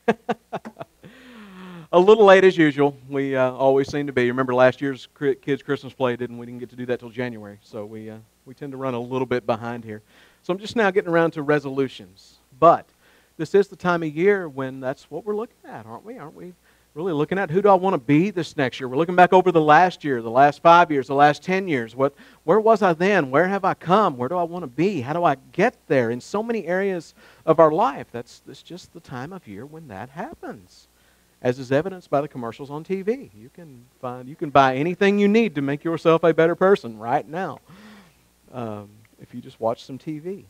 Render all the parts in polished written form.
A little late as usual. We always seem to be. Remember last year's kids' Christmas play, didn't we? Didn't get to do that till January, so we tend to run a little bit behind here. So I'm just now getting around to resolutions. But this is the time of year when that's what we're looking at, aren't we? Aren't we really looking at who do I want to be this next year? We're looking back over the last year, the last 5 years, the last 10 years. Where was I then? Where have I come? Where do I want to be? How do I get there? In so many areas of our life, that's just the time of year when that happens, as is evidenced by the commercials on TV. You can buy anything you need to make yourself a better person right now, if you just watch some TV.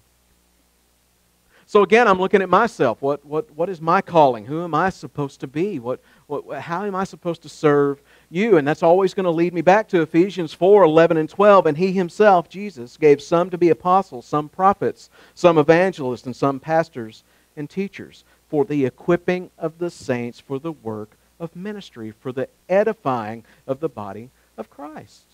So again, I'm looking at myself. What is my calling? Who am I supposed to be? How am I supposed to serve you? And that's always going to lead me back to Ephesians 4:11 and 12. And He Himself, Jesus, gave some to be apostles, some prophets, some evangelists, and some pastors and teachers, for the equipping of the saints for the work of ministry, for the edifying of the body of Christ.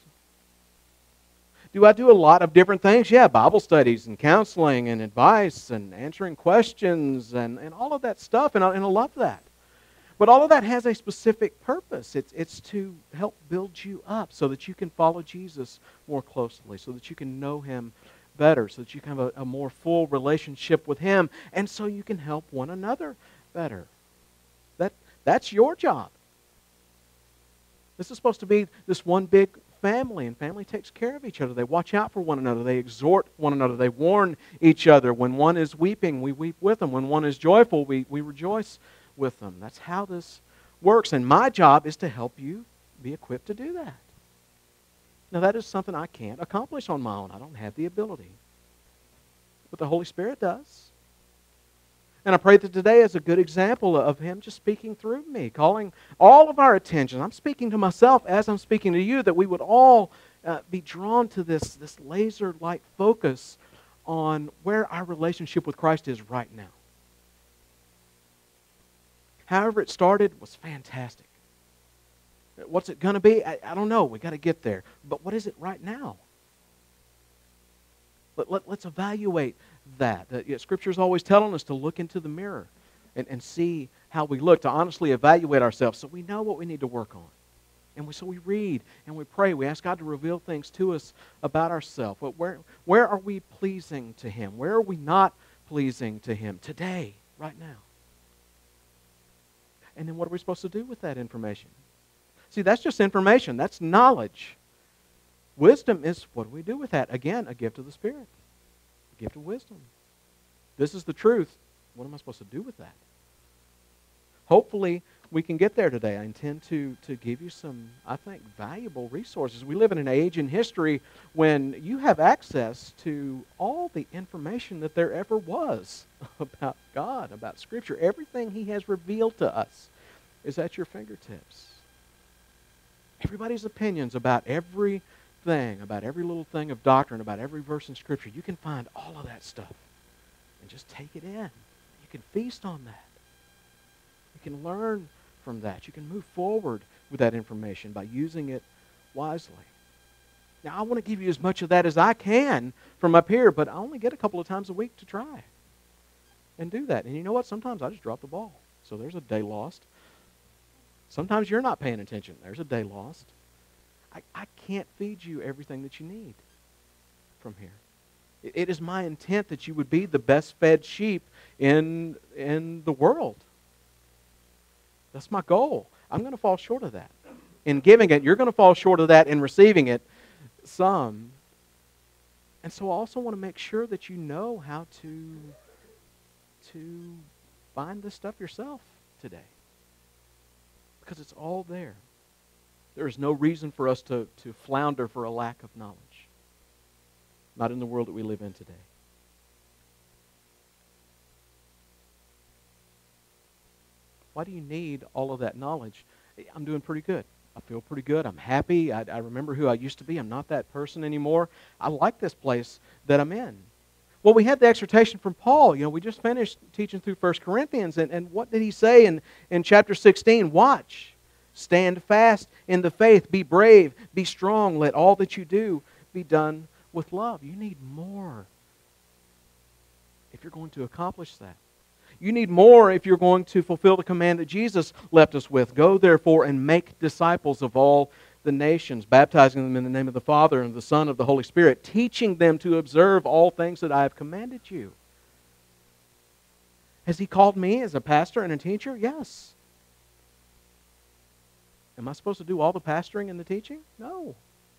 Do I do a lot of different things? Yeah, Bible studies and counseling and advice and answering questions and all of that stuff, and I love that. But all of that has a specific purpose. It's to help build you up so that you can follow Jesus more closely, so that you can know Him better, so that you can have a more full relationship with Him, and so you can help one another better. That's your job. This is supposed to be this one big family, and family takes care of each other. They watch out for one another. They exhort one another. They warn each other. When one is weeping, we weep with them. When one is joyful, we rejoice with them. That's how this works, and my job is to help you be equipped to do that. Now, that is something I can't accomplish on my own. I don't have the ability. But the Holy Spirit does. And I pray that today is a good example of Him just speaking through me, calling all of our attention. I'm speaking to myself as I'm speaking to you, that we would all be drawn to this laser-like focus on where our relationship with Christ is right now. However it started was fantastic. What's it going to be? I don't know. We've got to get there. But what is it right now? Let's evaluate that. Scripture is always telling us to look into the mirror and see how we look, to honestly evaluate ourselves so we know what we need to work on. And so we read and we pray. We ask God to reveal things to us about ourselves. Where are we pleasing to Him? Where are we not pleasing to Him today, right now? And then what are we supposed to do with that information? See, that's just information. That's knowledge. Wisdom is, what do we do with that? Again, a gift of the Spirit. A gift of wisdom. This is the truth. What am I supposed to do with that? Hopefully, we can get there today. I intend to give you some, I think, valuable resources. We live in an age in history when you have access to all the information that there ever was about God, about Scripture. Everything He has revealed to us is at your fingertips. Everybody's opinions about everything, about every little thing of doctrine, about every verse in Scripture, you can find all of that stuff and just take it in. You can feast on that. You can learn from that. You can move forward with that information by using it wisely. Now, I want to give you as much of that as I can from up here, but I only get a couple of times a week to try and do that. And you know what? Sometimes I just drop the ball. So there's a day lost. Sometimes you're not paying attention. There's a day lost. I can't feed you everything that you need from here. It is my intent that you would be the best fed sheep in the world. That's my goal. I'm going to fall short of that. In giving it, you're going to fall short of that. In receiving it, some. And so I also want to make sure that you know how to find this stuff yourself today. Because it's all there. There is no reason for us to flounder for a lack of knowledge. Not in the world that we live in today. Why do you need all of that knowledge? I'm doing pretty good. I feel pretty good. I'm happy. I remember who I used to be. I'm not that person anymore. I like this place that I'm in. Well, we had the exhortation from Paul. You know, we just finished teaching through 1 Corinthians. And what did he say in chapter 16? Watch. Stand fast in the faith. Be brave. Be strong. Let all that you do be done with love. You need more if you're going to accomplish that. You need more if you're going to fulfill the command that Jesus left us with. Go, therefore, and make disciples of all the nations, baptizing them in the name of the Father and the Son and of the Holy Spirit, teaching them to observe all things that I have commanded you. Has He called me as a pastor and a teacher? Yes. Am I supposed to do all the pastoring and the teaching? No.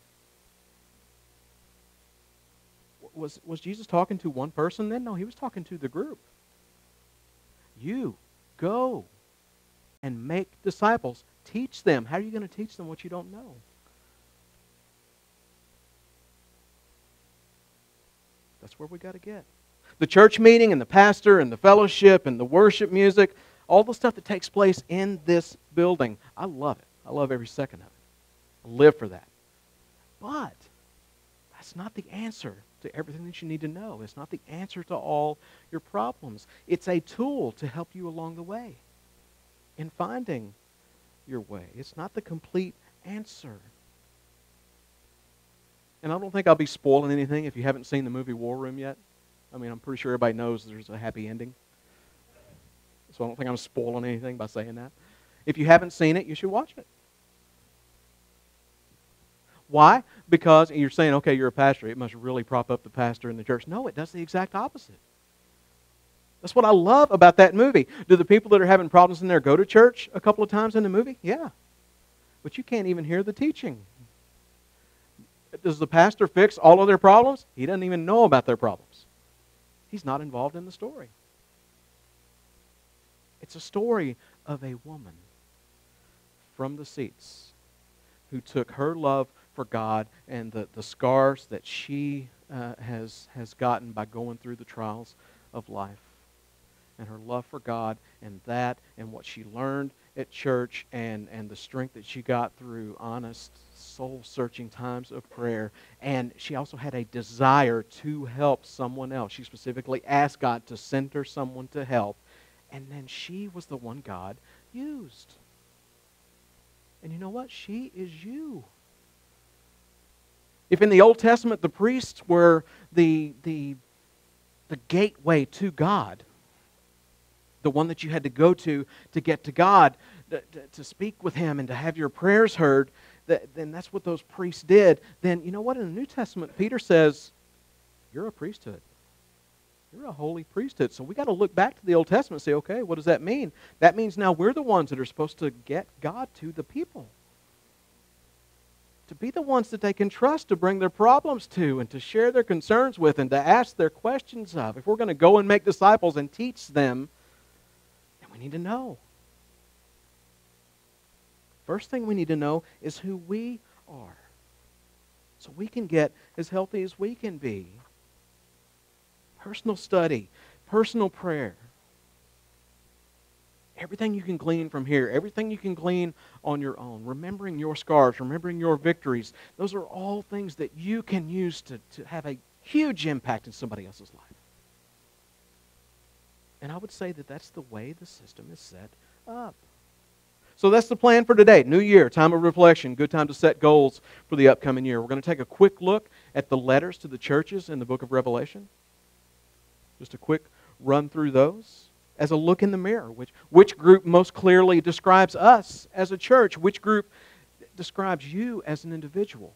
Was Jesus talking to one person then? No, He was talking to the group. You go and make disciples. Teach them. How are you going to teach them what you don't know? That's where we got to get. The church meeting and the pastor and the fellowship and the worship music, all the stuff that takes place in this building, I love it. I love every second of it. I live for that. But that's not the answer to everything that you need to know. It's not the answer to all your problems. It's a tool to help you along the way in finding your way. It's not the complete answer. And I don't think I'll be spoiling anything if you haven't seen the movie War Room yet. I mean, I'm pretty sure everybody knows there's a happy ending. So I don't think I'm spoiling anything by saying that. If you haven't seen it, you should watch it. Why? Because you're saying, okay, you're a pastor. It must really prop up the pastor in the church. No, it does the exact opposite. That's what I love about that movie. Do the people that are having problems in there go to church a couple of times in the movie? Yeah. But you can't even hear the teaching. Does the pastor fix all of their problems? He doesn't even know about their problems. He's not involved in the story. It's a story of a woman from the seats who took her love for God and the scars that she has gotten by going through the trials of life, and her love for God and that and what she learned at church and the strength that she got through honest, soul-searching times of prayer. And she also had a desire to help someone else. She specifically asked God to send her someone to help, and then she was the one God used. And you know what? She is you. If in the Old Testament the priests were the gateway to God, the one that you had to go to get to God, to speak with Him and to have your prayers heard, then that's what those priests did. Then you know what? In the New Testament, Peter says, you're a priesthood. You're a holy priesthood. So we got to look back to the Old Testament and say, okay, what does that mean? That means now we're the ones that are supposed to get God to the people. To be the ones that they can trust to bring their problems to and to share their concerns with and to ask their questions of. If we're going to go and make disciples and teach them, then we need to know. First thing we need to know is who we are, so we can get as healthy as we can be. Personal study, personal prayer. Everything you can glean from here, everything you can glean on your own, remembering your scars, remembering your victories, those are all things that you can use to have a huge impact in somebody else's life. And I would say that that's the way the system is set up. So that's the plan for today. New year, time of reflection, good time to set goals for the upcoming year. We're going to take a quick look at the letters to the churches in the book of Revelation. Just a quick run through those as a look in the mirror. Which group most clearly describes us as a church? Which group describes you as an individual?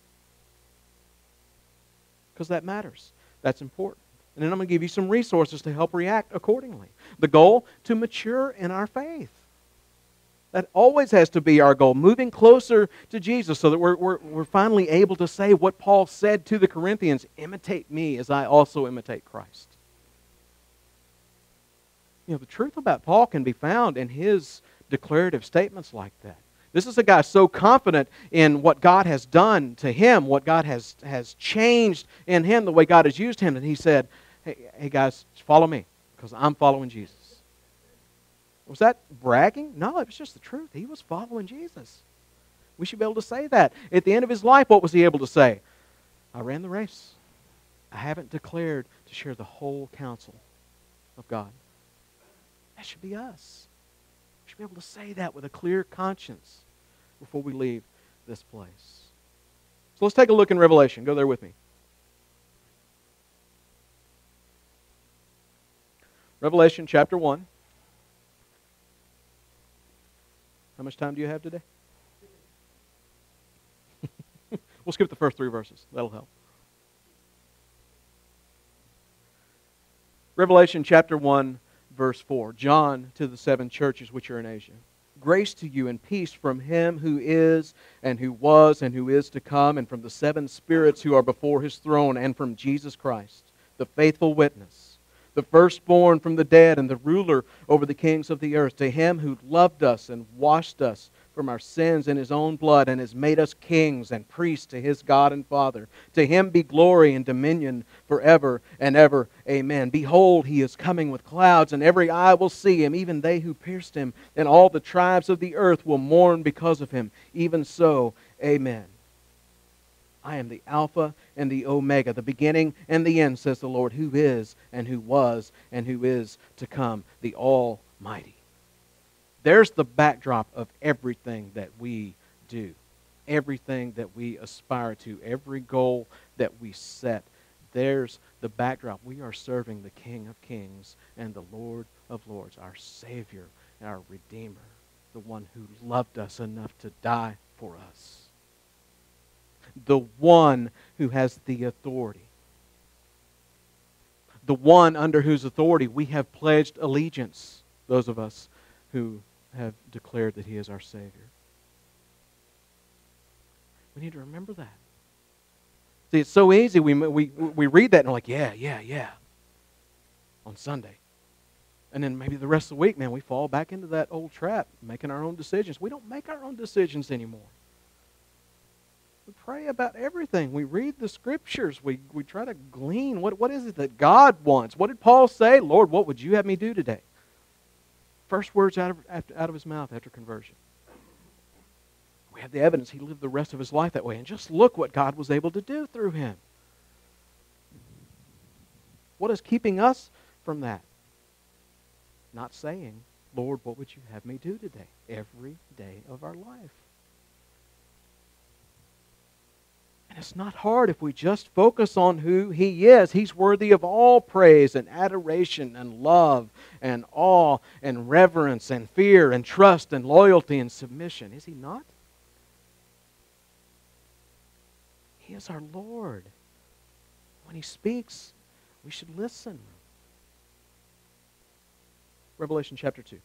Because that matters. That's important. And then I'm going to give you some resources to help react accordingly. The goal, to mature in our faith. That always has to be our goal, moving closer to Jesus so that we're finally able to say what Paul said to the Corinthians, imitate me as I also imitate Christ. You know, the truth about Paul can be found in his declarative statements like that. This is a guy so confident in what God has done to him, what God has changed in him, the way God has used him, that he said, hey guys, follow me, because I'm following Jesus. Was that bragging? No, it was just the truth. He was following Jesus. We should be able to say that. At the end of his life, what was he able to say? I ran the race. I haven't declared to share the whole counsel of God. That should be us. We should be able to say that with a clear conscience before we leave this place. So let's take a look in Revelation. Go there with me. Revelation chapter 1. How much time do you have today? We'll skip the first 3 verses. That'll help. Revelation chapter 1, verse 4. John to the 7 churches which are in Asia. Grace to you and peace from Him who is, and who was, and who is to come, and from the 7 spirits who are before His throne, and from Jesus Christ, the faithful witness, the firstborn from the dead, and the ruler over the kings of the earth. To Him who loved us and washed us from our sins in His own blood, and has made us kings and priests to His God and Father. To Him be glory and dominion forever and ever. Amen. Behold, He is coming with clouds, and every eye will see Him, even they who pierced Him, and all the tribes of the earth will mourn because of Him. Even so, amen. I am the Alpha and the Omega, the beginning and the end, says the Lord, who is, and who was, and who is to come, the Almighty. There's the backdrop of everything that we do, everything that we aspire to, every goal that we set. There's the backdrop. We are serving the King of Kings and the Lord of Lords, our Savior and our Redeemer, the one who loved us enough to die for us, the one who has the authority, the one under whose authority we have pledged allegiance, those of us who have declared that He is our Savior. We need to remember that. See, it's so easy. We read that and we're like, yeah, on Sunday. And then maybe the rest of the week, man, we fall back into that old trap, making our own decisions. We don't make our own decisions anymore. We pray about everything. We read the Scriptures. We try to glean. What is it that God wants? What did Paul say? Lord, what would you have me do today? First words out of his mouth after conversion. We have the evidence he lived the rest of his life that way. And just look what God was able to do through him. What is keeping us from that? Not saying, Lord, what would you have me do today? Every day of our life. And it's not hard if we just focus on who He is. He's worthy of all praise and adoration and love and awe and reverence and fear and trust and loyalty and submission. Is He not? He is our Lord. When He speaks, we should listen. Revelation chapter 2.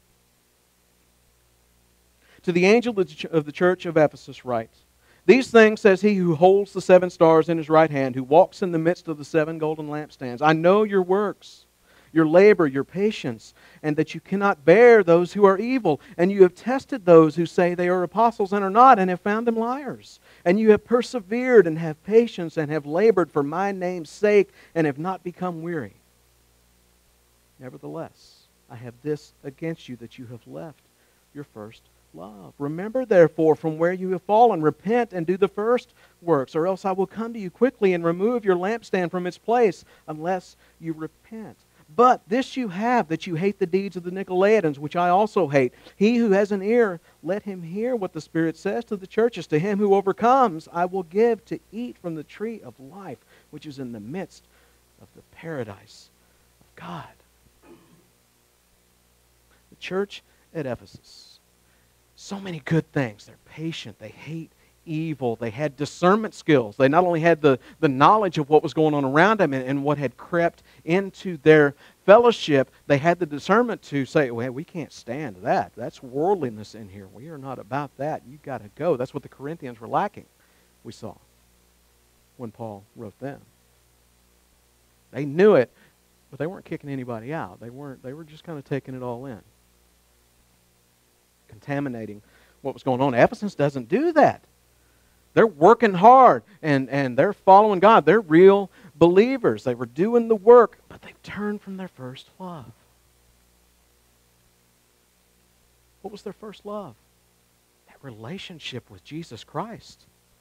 To the angel of the church of Ephesus write, these things says He who holds the 7 stars in His right hand, who walks in the midst of the 7 golden lampstands. I know your works, your labor, your patience, and that you cannot bear those who are evil. And you have tested those who say they are apostles and are not, and have found them liars. And you have persevered and have patience and have labored for my name's sake and have not become weary. Nevertheless, I have this against you, that you have left your first love. Remember, therefore, from where you have fallen, repent and do the first works, or else I will come to you quickly and remove your lampstand from its place, unless you repent. But this you have, that you hate the deeds of the Nicolaitans, which I also hate. He who has an ear, let him hear what the Spirit says to the churches. To him who overcomes, I will give to eat from the tree of life, which is in the midst of the paradise of God. The church at Ephesus. So many good things. They're patient. They hate evil. They had discernment skills. They not only had the knowledge of what was going on around them and what had crept into their fellowship, they had the discernment to say, well, we can't stand that. That's worldliness in here. We are not about that. You've got to go. That's what the Corinthians were lacking, we saw, when Paul wrote them. They knew it, but they weren't kicking anybody out. They were just kind of taking it all in, contaminating what was going on. Ephesus doesn't do that. They're working hard and they're following God. They're real believers. They were doing the work, but they've turned from their first love. What was their first love? That relationship with Jesus Christ.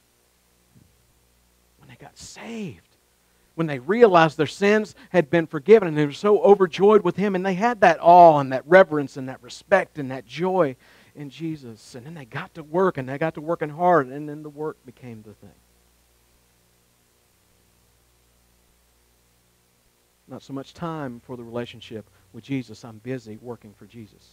When they got saved. When they realized their sins had been forgiven and they were so overjoyed with Him, and they had that awe and that reverence and that respect and that joy in Jesus. And then they got to work, and they got to working hard, and then the work became the thing. Not so much time for the relationship with Jesus, I'm busy working for Jesus.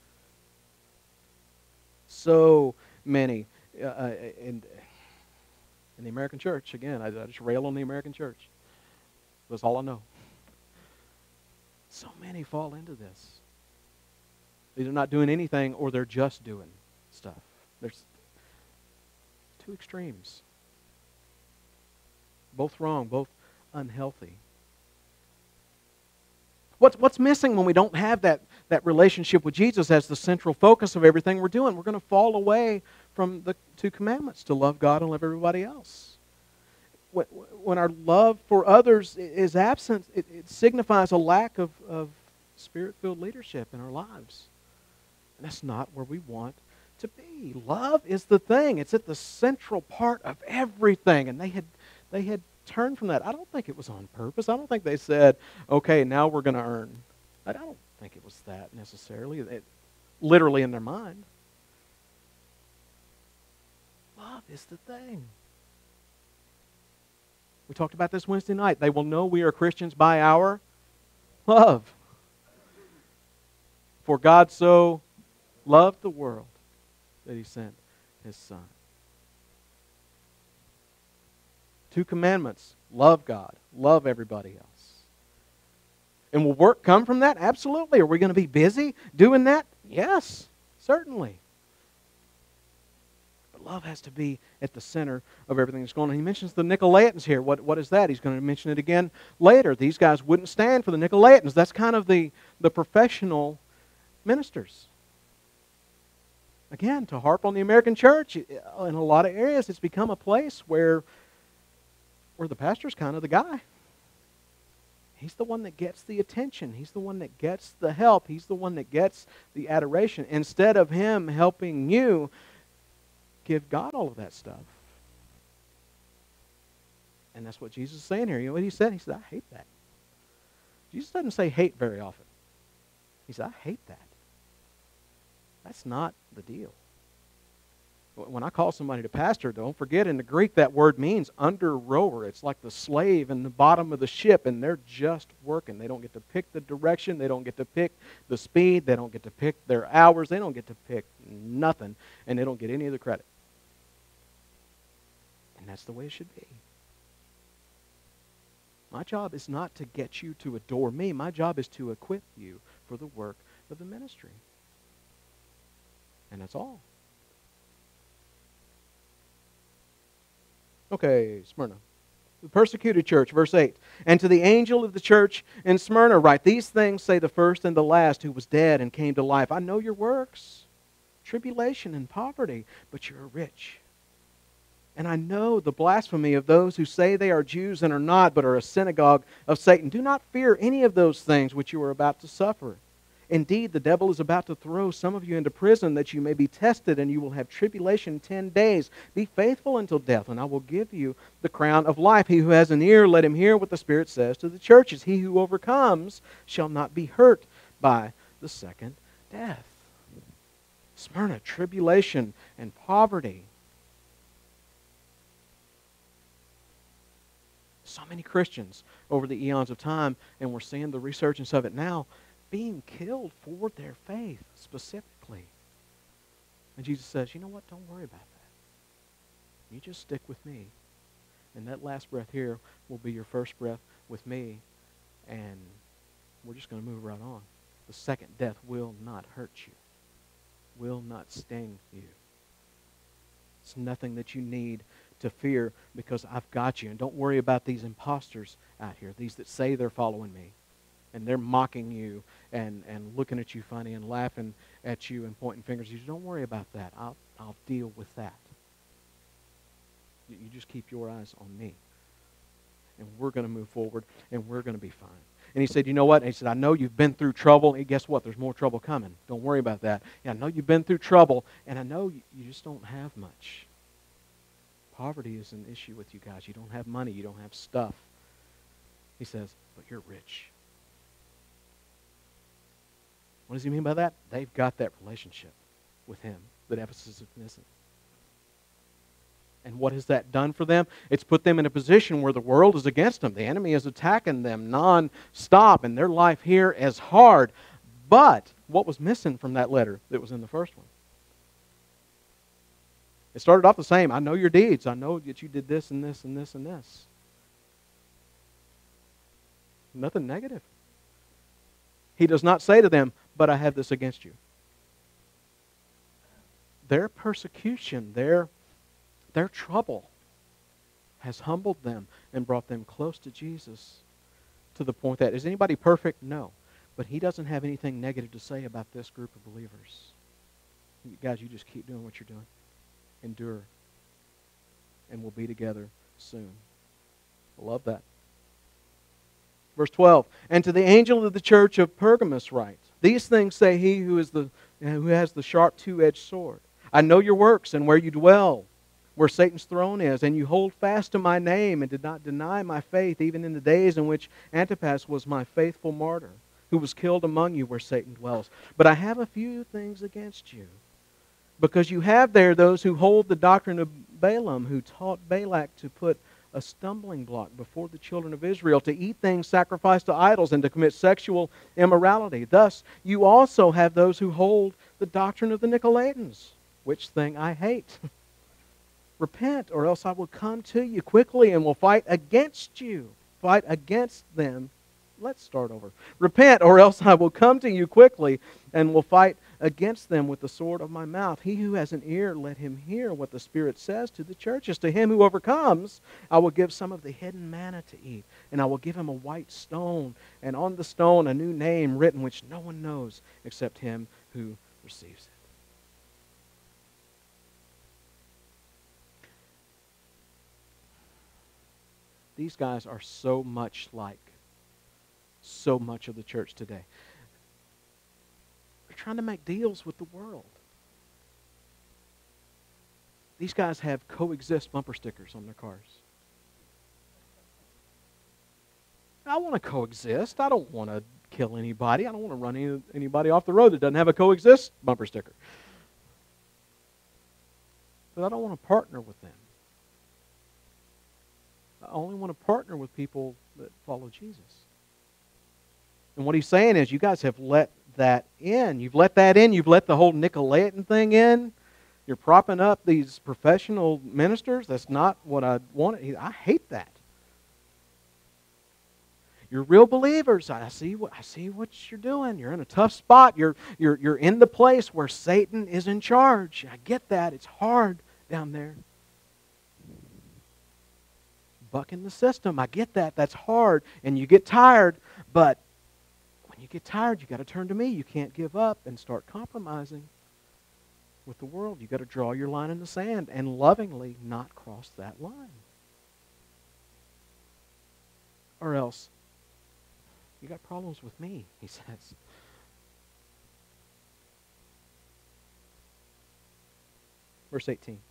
So many in the American church, again, I just rail on the American church. That's all I know. So many fall into this. They're not doing anything or they're just doing stuff. There's two extremes. Both wrong, both unhealthy. What's missing when we don't have that relationship with Jesus as the central focus of everything we're doing? We're going to fall away from the two commandments, to love God and love everybody else. When our love for others is absent, it signifies a lack of Spirit-filled leadership in our lives. And that's not where we want to be. Love is the thing. It's at the central part of everything. And they had turned from that. I don't think it was on purpose. I don't think they said, okay, now we're going to earn. I don't think it was that necessarily. Literally in their mind. Love is the thing. We talked about this Wednesday night. They will know we are Christians by our love. For God so loved the world that He sent His Son. Two commandments. Love God. Love everybody else. And will work come from that? Absolutely. Are we going to be busy doing that? Yes, certainly. But love has to be at the center of everything that's going on. He mentions the Nicolaitans here. What is that? He's going to mention it again later. These guys wouldn't stand for the Nicolaitans. That's kind of the professional ministers. Again, to harp on the American church, in a lot of areas it's become a place where the pastor's kind of the guy. He's the one that gets the attention. He's the one that gets the help. He's the one that gets the adoration. Instead of him helping you, give God all of that stuff. And that's what Jesus is saying here. You know what He said? He said, I hate that. Jesus doesn't say hate very often. He said, I hate that. That's not the deal. When I call somebody to pastor, don't forget in the Greek that word means under rower. It's like the slave in the bottom of the ship, and they're just working. They don't get to pick the direction. They don't get to pick the speed. They don't get to pick their hours. They don't get to pick nothing, and they don't get any of the credit. And that's the way it should be. My job is not to get you to adore me. My job is to equip you for the work of the ministry. And that's all. Okay, Smyrna. The persecuted church, verse 8. And to the angel of the church in Smyrna write, these things say the first and the last who was dead and came to life. I know your works, tribulation and poverty, but you are rich. And I know the blasphemy of those who say they are Jews and are not, but are a synagogue of Satan. Do not fear any of those things which you are about to suffer. Indeed, the devil is about to throw some of you into prison that you may be tested, and you will have tribulation 10 days. Be faithful until death, and I will give you the crown of life. He who has an ear, let him hear what the Spirit says to the churches. He who overcomes shall not be hurt by the second death. Smyrna, tribulation and poverty. So many Christians over the eons of time, and we're seeing the resurgence of it now, being killed for their faith specifically. And Jesus says, you know what, don't worry about that. You just stick with me. And that last breath here will be your first breath with me, and we're just going to move right on. The second death will not hurt you, will not sting you. It's nothing that you need to fear because I've got you. And don't worry about these imposters out here, these that say they're following me. And they're mocking you and looking at you funny and laughing at you and pointing fingers. You don't worry about that. I'll deal with that. You just keep your eyes on me. And we're going to move forward and we're going to be fine. And he said, you know what? And he said, I know you've been through trouble. And guess what? There's more trouble coming. Don't worry about that. Yeah, I know you've been through trouble, and I know you just don't have much. Poverty is an issue with you guys. You don't have money. You don't have stuff. He says, but you're rich. What does he mean by that? They've got that relationship with him that Ephesus is missing. And what has that done for them? It's put them in a position where the world is against them. The enemy is attacking them non-stop, and their life here is hard. But what was missing from that letter that was in the first one? It started off the same. I know your deeds. I know that you did this and this and this and this. Nothing negative. He does not say to them, but I have this against you. Their persecution, their trouble has humbled them and brought them close to Jesus to the point that, is anybody perfect? No. But he doesn't have anything negative to say about this group of believers. Guys, you just keep doing what you're doing. Endure. And we'll be together soon. I love that. Verse 12, and to the angel of the church of Pergamos write, these things say he who has the sharp two-edged sword. I know your works and where you dwell, where Satan's throne is, and you hold fast to my name and did not deny my faith, even in the days in which Antipas was my faithful martyr, who was killed among you where Satan dwells. But I have a few things against you, because you have there those who hold the doctrine of Balaam, who taught Balak to put a stumbling block before the children of Israel, to eat things sacrificed to idols and to commit sexual immorality. Thus, you also have those who hold the doctrine of the Nicolaitans, which thing I hate. Repent, or else I will come to you quickly and will fight against you. Fight against them. Let's start over. Repent, or else I will come to you quickly and will fight against them with the sword of my mouth. He who has an ear, let him hear what the Spirit says to the churches. To him who overcomes, I will give some of the hidden manna to eat, and I will give him a white stone, and on the stone a new name written which no one knows except him who receives it. These guys are so much like so much of the church today. They're trying to make deals with the world. These guys have coexist bumper stickers on their cars. I want to coexist. I don't want to kill anybody. I don't want to run anybody off the road that doesn't have a coexist bumper sticker. But I don't want to partner with them. I only want to partner with people that follow Jesus. And what he's saying is, you guys have let that in. You've let that in. You've let the whole Nicolaitan thing in. You're propping up these professional ministers. That's not what I want. I hate that. You're real believers. I see what you're doing. You're in a tough spot. You're in the place where Satan is in charge. I get that. It's hard down there. Bucking the system. I get that. That's hard. And you get tired. But when you get tired, you got to turn to me. You can't give up and start compromising with the world. You got to draw your line in the sand and lovingly not cross that line. Or else, you got problems with me, he says. Verse 18.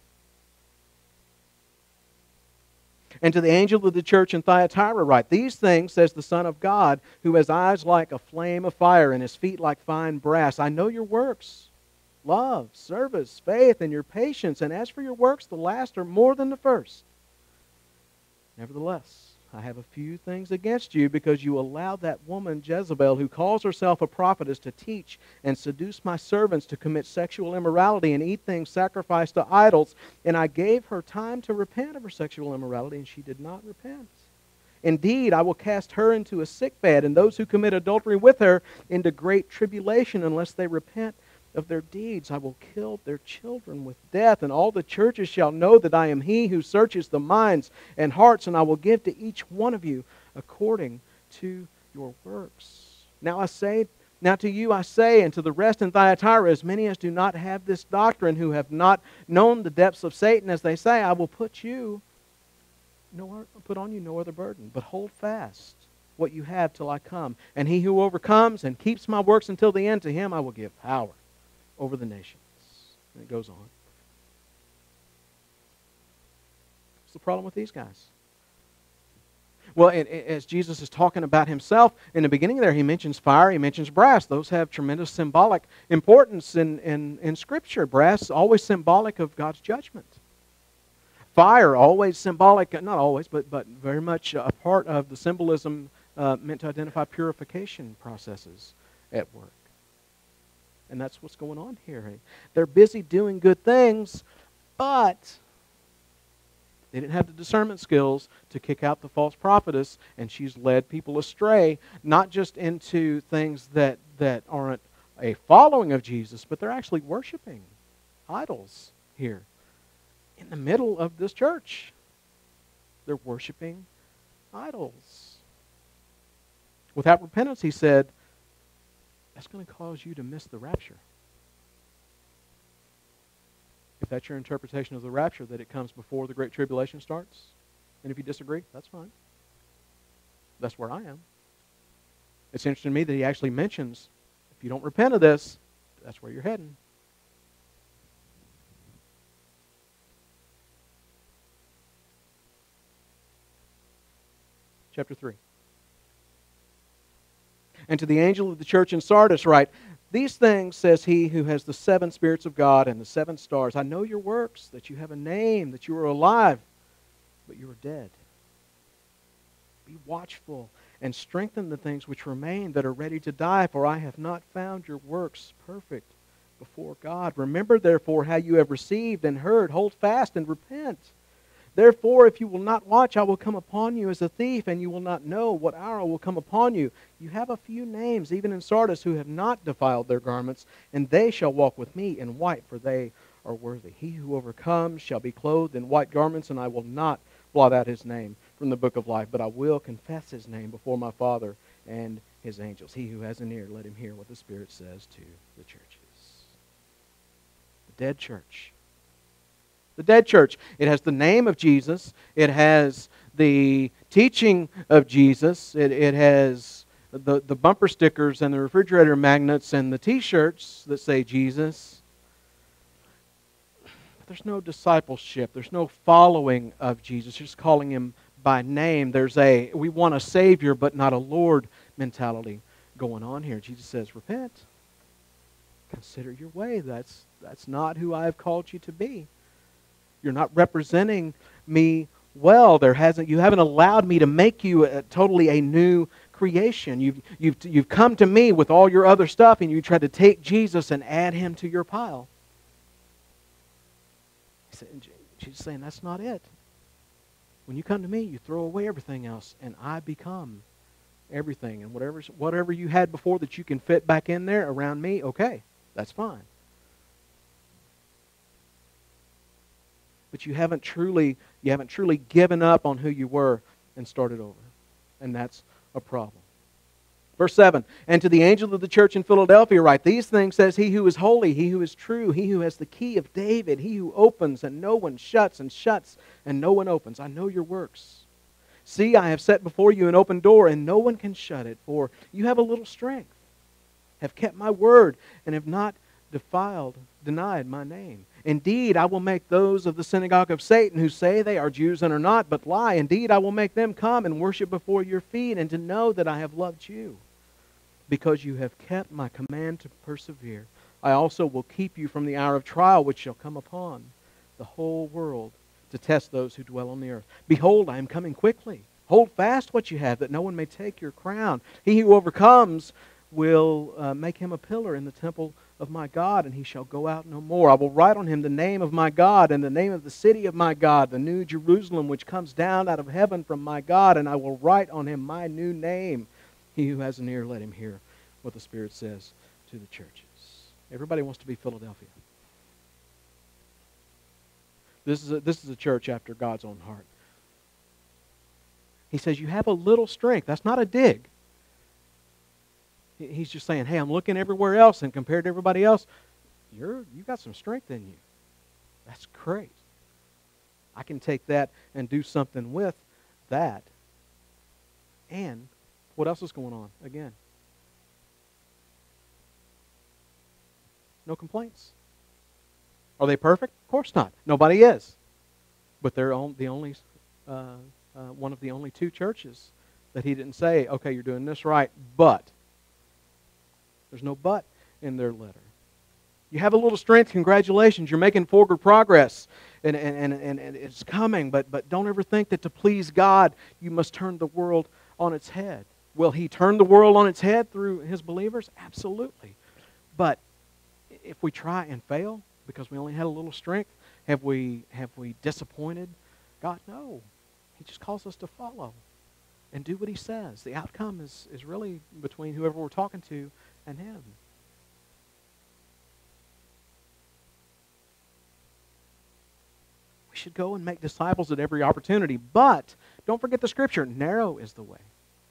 And to the angel of the church in Thyatira write, these things says the Son of God, who has eyes like a flame of fire and his feet like fine brass. I know your works, love, service, faith, and your patience. And as for your works, the last are more than the first. Nevertheless, I have a few things against you, because you allowed that woman Jezebel, who calls herself a prophetess, to teach and seduce my servants to commit sexual immorality and eat things sacrificed to idols. And I gave her time to repent of her sexual immorality, and she did not repent. Indeed, I will cast her into a sickbed, and those who commit adultery with her into great tribulation, unless they repent of their deeds. I will kill their children with death, and all the churches shall know that I am he who searches the minds and hearts, and I will give to each one of you according to your works. Now to you I say, and to the rest in Thyatira, as many as do not have this doctrine, who have not known the depths of Satan, as they say, I will put on you no other burden, but hold fast what you have till I come. And he who overcomes and keeps my works until the end, to him I will give power over the nations. And it goes on. What's the problem with these guys? Well, as Jesus is talking about himself, in the beginning there, he mentions fire, he mentions brass. Those have tremendous symbolic importance in Scripture. Brass is always symbolic of God's judgment. Fire, always symbolic, not always, but very much a part of the symbolism meant to identify purification processes at work. And that's what's going on here. They're busy doing good things, but they didn't have the discernment skills to kick out the false prophetess, and she's led people astray, not just into things that aren't a following of Jesus, but they're actually worshiping idols here in the middle of this church. They're worshiping idols. Without repentance, he said, that's going to cause you to miss the rapture. If that's your interpretation of the rapture, that it comes before the Great Tribulation starts, and if you disagree, that's fine. That's where I am. It's interesting to me that he actually mentions, if you don't repent of this, that's where you're heading. Chapter 3. And to the angel of the church in Sardis write, these things says he who has the 7 spirits of God and the 7 stars. I know your works, that you have a name, that you are alive, but you are dead. Be watchful and strengthen the things which remain that are ready to die, for I have not found your works perfect before God. Remember therefore how you have received and heard. Hold fast and repent. Therefore, if you will not watch, I will come upon you as a thief, and you will not know what hour will come upon you. You have a few names, even in Sardis, who have not defiled their garments, and they shall walk with me in white, for they are worthy. He who overcomes shall be clothed in white garments, and I will not blot out his name from the book of life, but I will confess his name before my Father and his angels. He who has an ear, let him hear what the Spirit says to the churches. The dead church. The dead church. It has the name of Jesus. It has the teaching of Jesus. It has the bumper stickers and the refrigerator magnets and the T-shirts that say Jesus. But there's no discipleship. There's no following of Jesus. You're just calling him by name. There's we want a Savior but not a Lord mentality going on here. Jesus says, repent. Consider your way. That's not who I have called you to be. You're not representing me well. You haven't allowed me to make you totally a new creation. You've come to me with all your other stuff, and you try to take Jesus and add him to your pile. Jesus is saying that's not it. When you come to me, you throw away everything else, and I become everything. And whatever you had before that you can fit back in there around me, okay, that's fine. But you haven't truly given up on who you were and started over. And that's a problem. Verse 7, and to the angel of the church in Philadelphia write, these things says he who is holy, he who is true, he who has the key of David, he who opens and no one shuts, and shuts and no one opens. I know your works. See, I have set before you an open door, and no one can shut it, for you have a little strength, have kept my word, and have not denied my name. Indeed, I will make those of the synagogue of Satan who say they are Jews and are not, but lie. Indeed, I will make them come and worship before your feet, and to know that I have loved you. Because you have kept my command to persevere, I also will keep you from the hour of trial which shall come upon the whole world to test those who dwell on the earth. Behold, I am coming quickly. Hold fast what you have, that no one may take your crown. He who overcomes will make him a pillar in the temple of my God, and he shall go out no more. I will write on him the name of my God and the name of the city of my God, the new Jerusalem which comes down out of heaven from my God, and I will write on him my new name. He who has an ear, let him hear what the Spirit says to the churches. Everybody wants to be Philadelphia. This is a church after God's own heart. He says, you have a little strength. That's not a dig. He's just saying, hey, I'm looking everywhere else, and compared to everybody else, you've got some strength in you. That's great. I can take that and do something with that. And what else is going on? Again, no complaints. Are they perfect? Of course not. Nobody is. But they're the only one of the only 2 churches that he didn't say, okay, you're doing this right, but. There's no but in their letter. You have a little strength, congratulations, you're making forward progress, and it's coming, but don't ever think that to please God, you must turn the world on its head. Will He turn the world on its head through His believers? Absolutely. But if we try and fail because we only had a little strength, have we disappointed God? No. He just calls us to follow and do what He says. The outcome is really between whoever we're talking to and Him. We should go and make disciples at every opportunity, but don't forget the Scripture. Narrow is the way.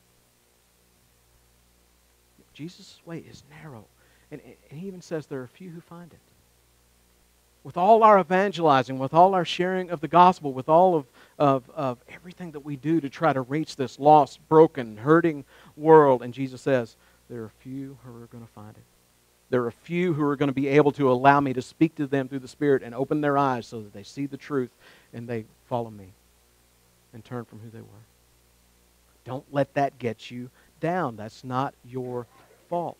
Jesus' way is narrow. And He even says there are few who find it. With all our evangelizing, with all our sharing of the gospel, with all of everything that we do to try to reach this lost, broken, hurting world, and Jesus says, there are few who are going to find it. There are few who are going to be able to allow me to speak to them through the Spirit and open their eyes so that they see the truth and they follow me and turn from who they were. Don't let that get you down. That's not your fault.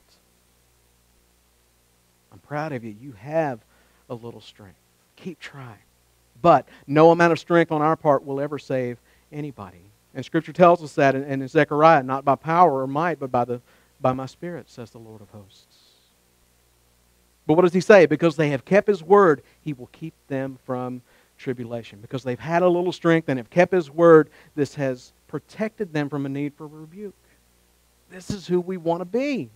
I'm proud of you. You have a little strength. Keep trying. But no amount of strength on our part will ever save anybody. And Scripture tells us that in Zechariah, not by power or might, but by my Spirit, says the Lord of hosts. But what does He say? Because they have kept His word, He will keep them from tribulation. Because they've had a little strength and have kept His word, this has protected them from a need for rebuke. This is who we want to be.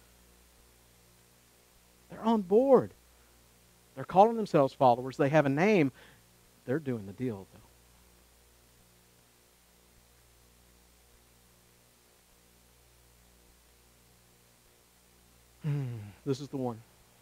They're on board. They're calling themselves followers. They have a name. They're doing the deal, though. This is the one.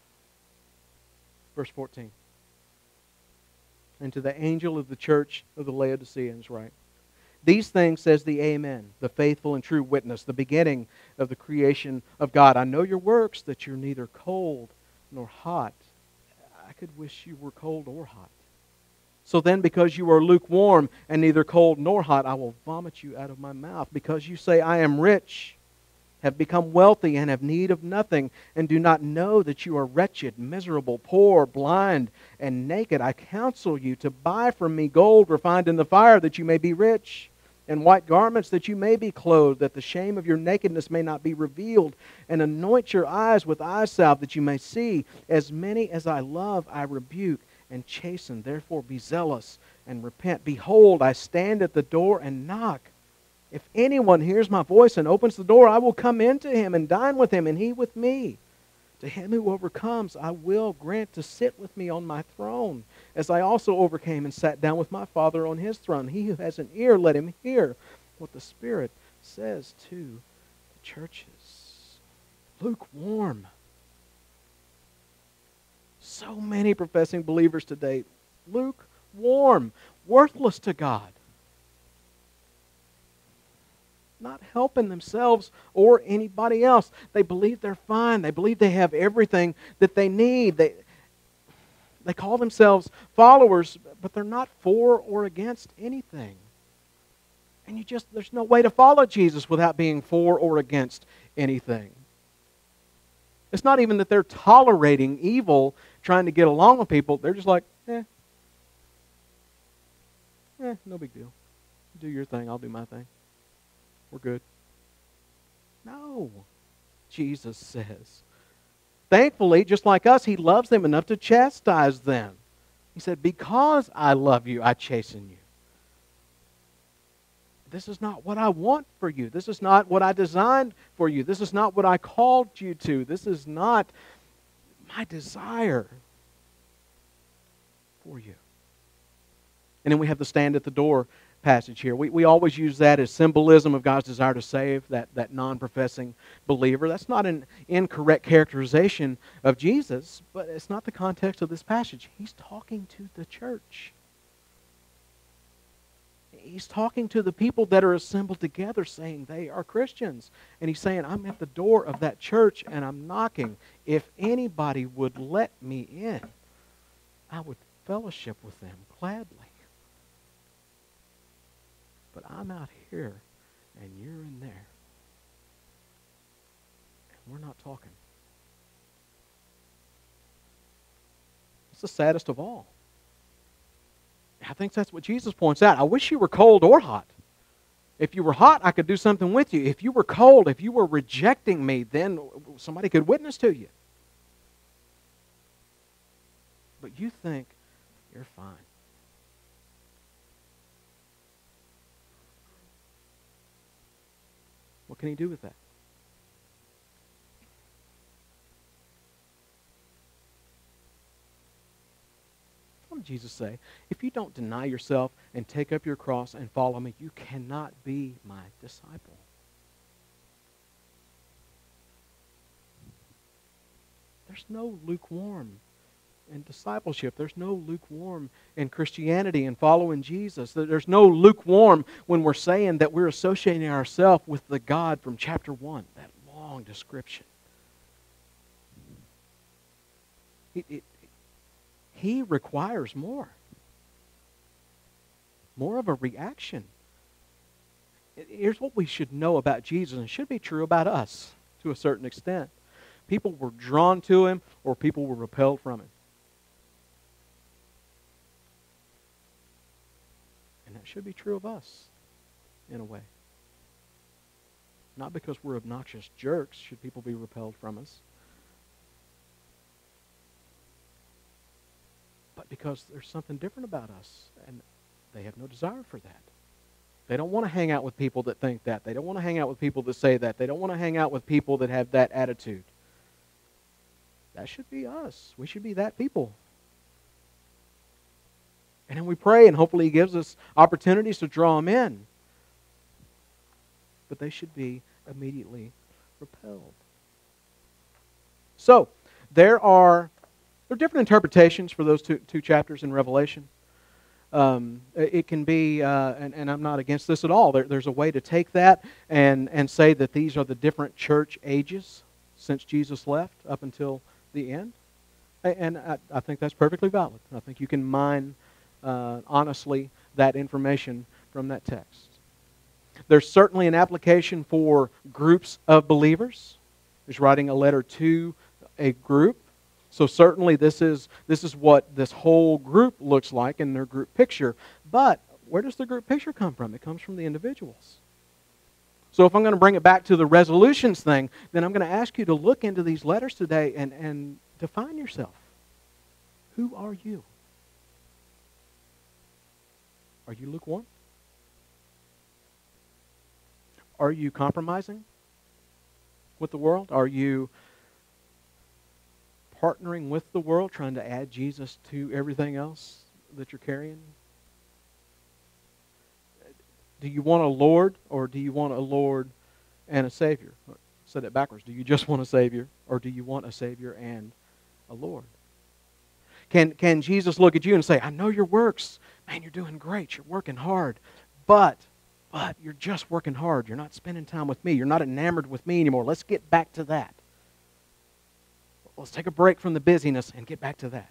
Verse 14. And to the angel of the church of the Laodiceans write, these things says the Amen, the faithful and true witness, the beginning of the creation of God. I know your works, that you're neither cold nor hot. I could wish you were cold or hot. So then, because you are lukewarm and neither cold nor hot, I will vomit you out of my mouth. Because you say, I am rich, have become wealthy, and have need of nothing, and do not know that you are wretched, miserable, poor, blind, and naked. I counsel you to buy from me gold refined in the fire, that you may be rich, and white garments, that you may be clothed, that the shame of your nakedness may not be revealed, and anoint your eyes with eye salve, that you may see. As many as I love, I rebuke and chasten. Therefore be zealous and repent. Behold, I stand at the door and knock. If anyone hears my voice and opens the door, I will come into him and dine with him, and he with me. To him who overcomes, I will grant to sit with me on my throne, as I also overcame and sat down with my Father on His throne. He who has an ear, let him hear what the Spirit says to the churches. Lukewarm. So many professing believers today, lukewarm, worthless to God. Not helping themselves or anybody else. They believe they're fine. They believe they have everything that they need. They call themselves followers, but they're not for or against anything. And there's no way to follow Jesus without being for or against anything. It's not even that they're tolerating evil, trying to get along with people. They're just like, no big deal. Do your thing, I'll do my thing. We're good. No, Jesus says. Thankfully, just like us, He loves them enough to chastise them. He said, because I love you, I chasten you. This is not what I want for you. This is not what I designed for you. This is not what I called you to. This is not my desire for you. And then we have the stand at the door passage here. We always use that as symbolism of God's desire to save that non-professing believer. That's not an incorrect characterization of Jesus, but it's not the context of this passage. He's talking to the church. He's talking to the people that are assembled together saying they are Christians. And He's saying, I'm at the door of that church and I'm knocking. If anybody would let me in, I would fellowship with them gladly. But I'm out here, and you're in there. And we're not talking. the saddest of all. I think that's what Jesus points out. I wish you were cold or hot. If you were hot, I could do something with you. If you were cold, if you were rejecting me, then somebody could witness to you. But you think you're fine. What can he do with that? What did Jesus say? If you don't deny yourself and take up your cross and follow me, you cannot be my disciple. There's no lukewarm in discipleship. There's no lukewarm in Christianity and following Jesus. There's no lukewarm when we're saying that we're associating ourselves with the God from chapter 1, that long description. He requires more. More of a reaction. Here's what we should know about Jesus, and it should be true about us to a certain extent. People were drawn to Him or people were repelled from Him. And that should be true of us, in a way. Not because we're obnoxious jerks should people be repelled from us. But because there's something different about us, and they have no desire for that. They don't want to hang out with people that think that. They don't want to hang out with people that say that. They don't want to hang out with people that have that attitude. That should be us. We should be that people. And then we pray, and hopefully He gives us opportunities to draw them in. But they should be immediately repelled. So, there are different interpretations for those two chapters in Revelation. It can be, and I'm not against this at all, there's a way to take that and say that these are the different church ages since Jesus left up until the end. And I think that's perfectly valid. I think you can mine honestly that information from that text. There's certainly an application for groups of believers. He's writing a letter to a group. So certainly this is what this whole group looks like in their group picture. But where does the group picture come from? It comes from the individuals. So if I'm going to bring it back to the resolutions thing, then I'm going to ask you to look into these letters today and define yourself. Who are you? Are you lukewarm? Are you compromising with the world? Are you partnering with the world, trying to add Jesus to everything else that you're carrying? Do you want a Lord, or do you want a Lord and a Savior? I said it backwards. Do you just want a Savior, or do you want a Savior and a Lord? Can Jesus look at you and say, I know your works. Man, you're doing great. You're working hard. But you're just working hard. You're not spending time with me. You're not enamored with me anymore. Let's get back to that. Let's take a break from the busyness and get back to that.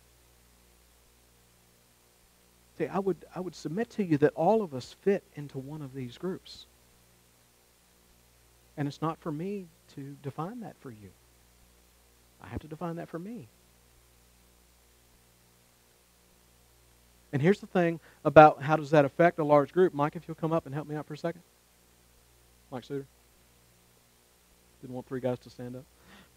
See, I would submit to you that all of us fit into one of these groups. And it's not for me to define that for you. I have to define that for me. And here's the thing about how does that affect a large group. Mike, if you'll come up and help me out for a second. Mike Suter. Didn't want three guys to stand up.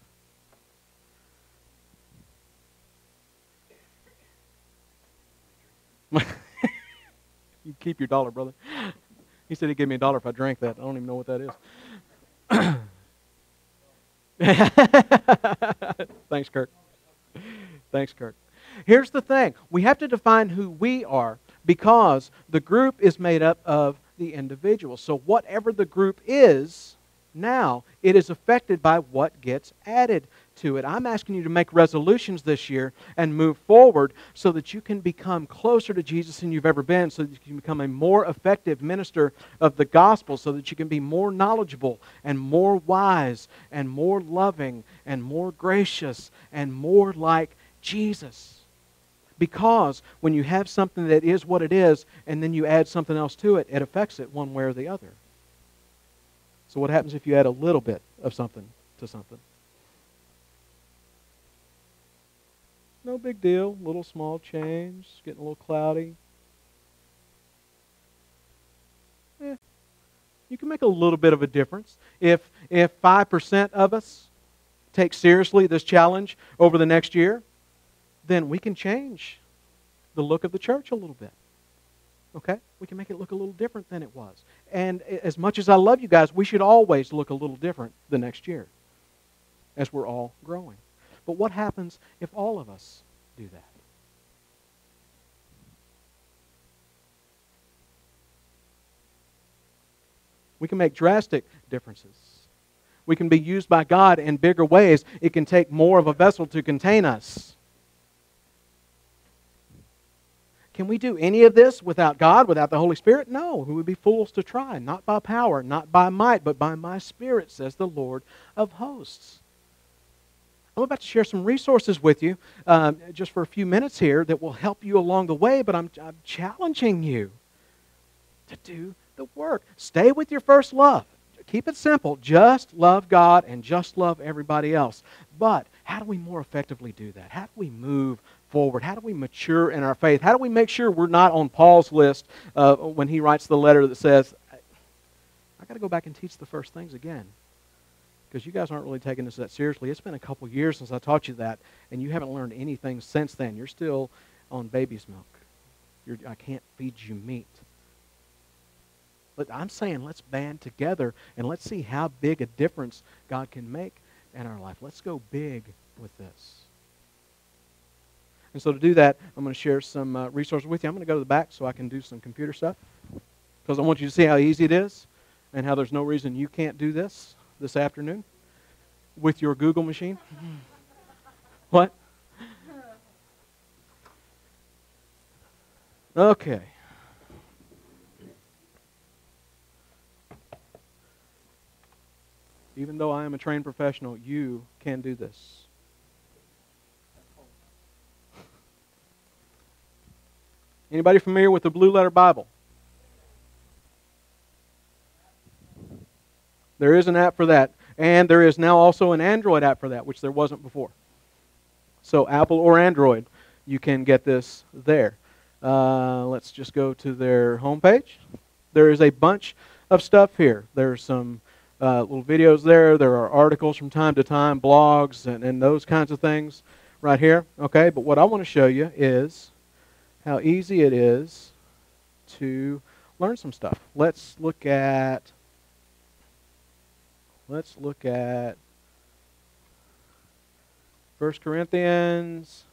You keep your dollar, brother. He said he'd give me $1 if I drank that. I don't even know what that is. Thanks, Kirk. Thanks, Kirk. Here's the thing. We have to define who we are because the group is made up of the individual. So whatever the group is now, it is affected by what gets added to it. I'm asking you to make resolutions this year and move forward so that you can become closer to Jesus than you've ever been, so that you can become a more effective minister of the gospel, so that you can be more knowledgeable and more wise and more loving and more gracious and more like Jesus. Because when you have something that is what it is and then you add something else to it, it affects it one way or the other. So what happens if you add a little bit of something to something? No big deal. Little small change. Getting a little cloudy. You can make a little bit of a difference. If 5% of us take seriously this challenge over the next year, then we can change the look of the church a little bit. Okay? We can make it look a little different than it was. And as much as I love you guys, we should always look a little different the next year as we're all growing. But what happens if all of us do that? We can make drastic differences. We can be used by God in bigger ways. It can take more of a vessel to contain us. Can we do any of this without God, without the Holy Spirit? No, we would be fools to try. Not by power, not by might, but by my Spirit, says the Lord of hosts. I'm about to share some resources with you just for a few minutes here that will help you along the way, but I'm challenging you to do the work. Stay with your first love. Keep it simple. Just love God and just love everybody else. But how do we more effectively do that? How do we move forward? How do we mature in our faith? How do we make sure we're not on Paul's list when he writes the letter that says, I got to go back and teach the first things again? Because you guys aren't really taking this that seriously. It's been a couple years since I taught you that, and you haven't learned anything since then. You're still on baby's milk. I can't feed you meat. But I'm saying let's band together and let's see how big a difference God can make in our life. Let's go big with this. And so to do that, I'm going to share some resources with you. I'm going to go to the back so I can do some computer stuff. Because I want you to see how easy it is and how there's no reason you can't do this afternoon with your Google machine. What? Okay. Even though I am a trained professional, you can do this. Anybody familiar with the Blue Letter Bible? There is an app for that. And there is now also an Android app for that, which there wasn't before. So Apple or Android, you can get this there. Let's just go to their homepage. There is a bunch of stuff here. There's some little videos there. There are articles from time to time, blogs, and those kinds of things right here. Okay, but what I want to show you is how easy it is to learn some stuff. Let's look at 1 Corinthians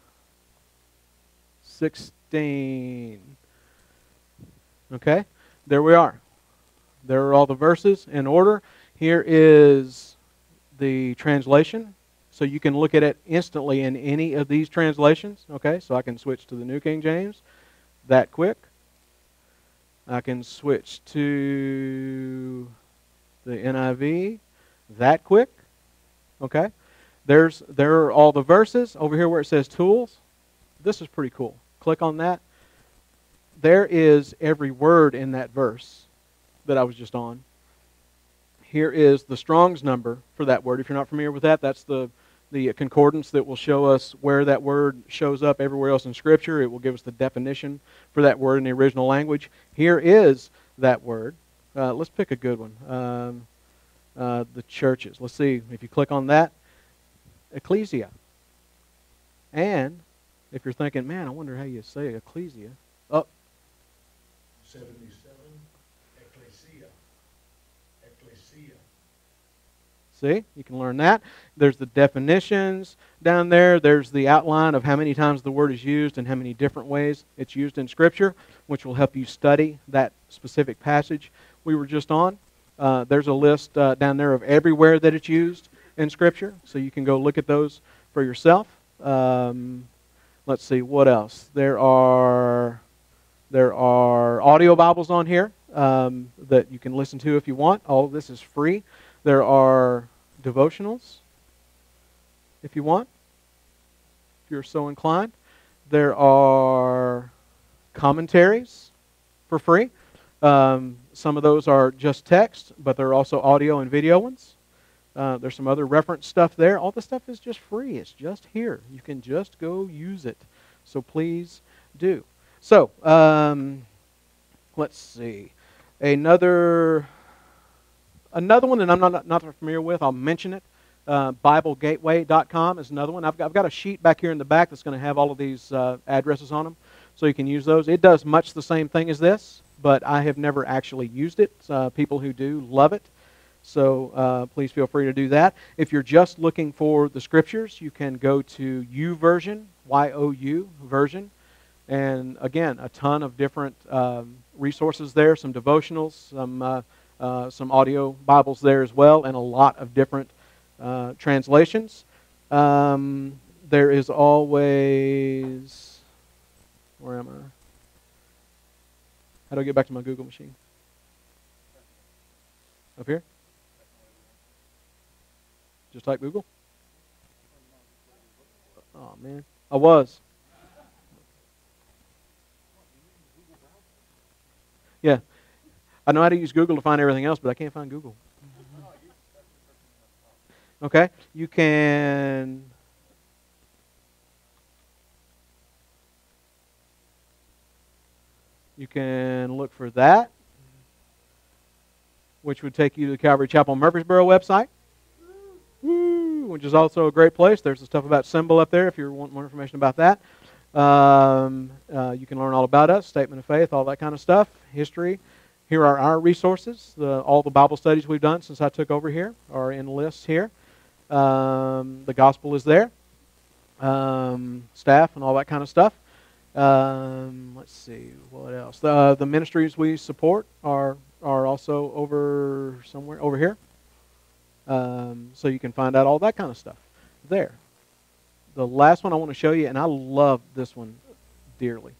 16. Okay, there we are. There are all the verses in order. Here is the translation. So you can look at it instantly in any of these translations. Okay, so I can switch to the New King James that quick. I can switch to the NIV that quick. Okay, there are all the verses over here where it says tools. This is pretty cool. Click on that. There is every word in that verse that I was just on. Here is the Strong's number for that word. If you're not familiar with that, that's the concordance that will show us where that word shows up everywhere else in Scripture. It will give us the definition for that word in the original language. Here is that word. Let's pick a good one. The churches. Let's see. If you click on that, ecclesia. And if you're thinking, man, I wonder how you say ecclesia. Oh. 77, ecclesia. Ecclesia. See, you can learn that. There's the definitions down there. There's the outline of how many times the word is used and how many different ways it's used in Scripture, which will help you study that specific passage we were just on. There's a list down there of everywhere that it's used in Scripture, so you can go look at those for yourself. Let's see, what else? There are audio Bibles on here that you can listen to if you want. All of this is free. There are devotionals, if you want, if you're so inclined. There are commentaries for free. Some of those are just text, but there are also audio and video ones. There's some other reference stuff there. All the stuff is just free. It's just here. You can just go use it. So please do. So let's see. Another one that I'm not familiar with, I'll mention it. BibleGateway.com is another one. I've got a sheet back here in the back that's going to have all of these addresses on them, so you can use those. It does much the same thing as this, but I have never actually used it. People who do love it, so please feel free to do that. If you're just looking for the scriptures, you can go to YouVersion, Y-O-U version, and again, a ton of different resources there, some devotionals, some audio Bibles there as well, and a lot of different translations. There is always, where am I? How do I get back to my Google machine? Up here? Just type Google? Oh man, I was. Yeah, I know how to use Google to find everything else, but I can't find Google. Okay, you can look for that, which would take you to the Calvary Chapel Murfreesboro website, which is also a great place. There's the stuff about Symbol up there if you want more information about that. You can learn all about us, Statement of Faith, all that kind of stuff, history. Here are our resources. All the Bible studies we've done since I took over here are in lists here. The gospel is there. Staff and all that kind of stuff. Let's see, what else? The ministries we support are also over somewhere over here. So you can find out all that kind of stuff there. The last one I want to show you, and I love this one dearly.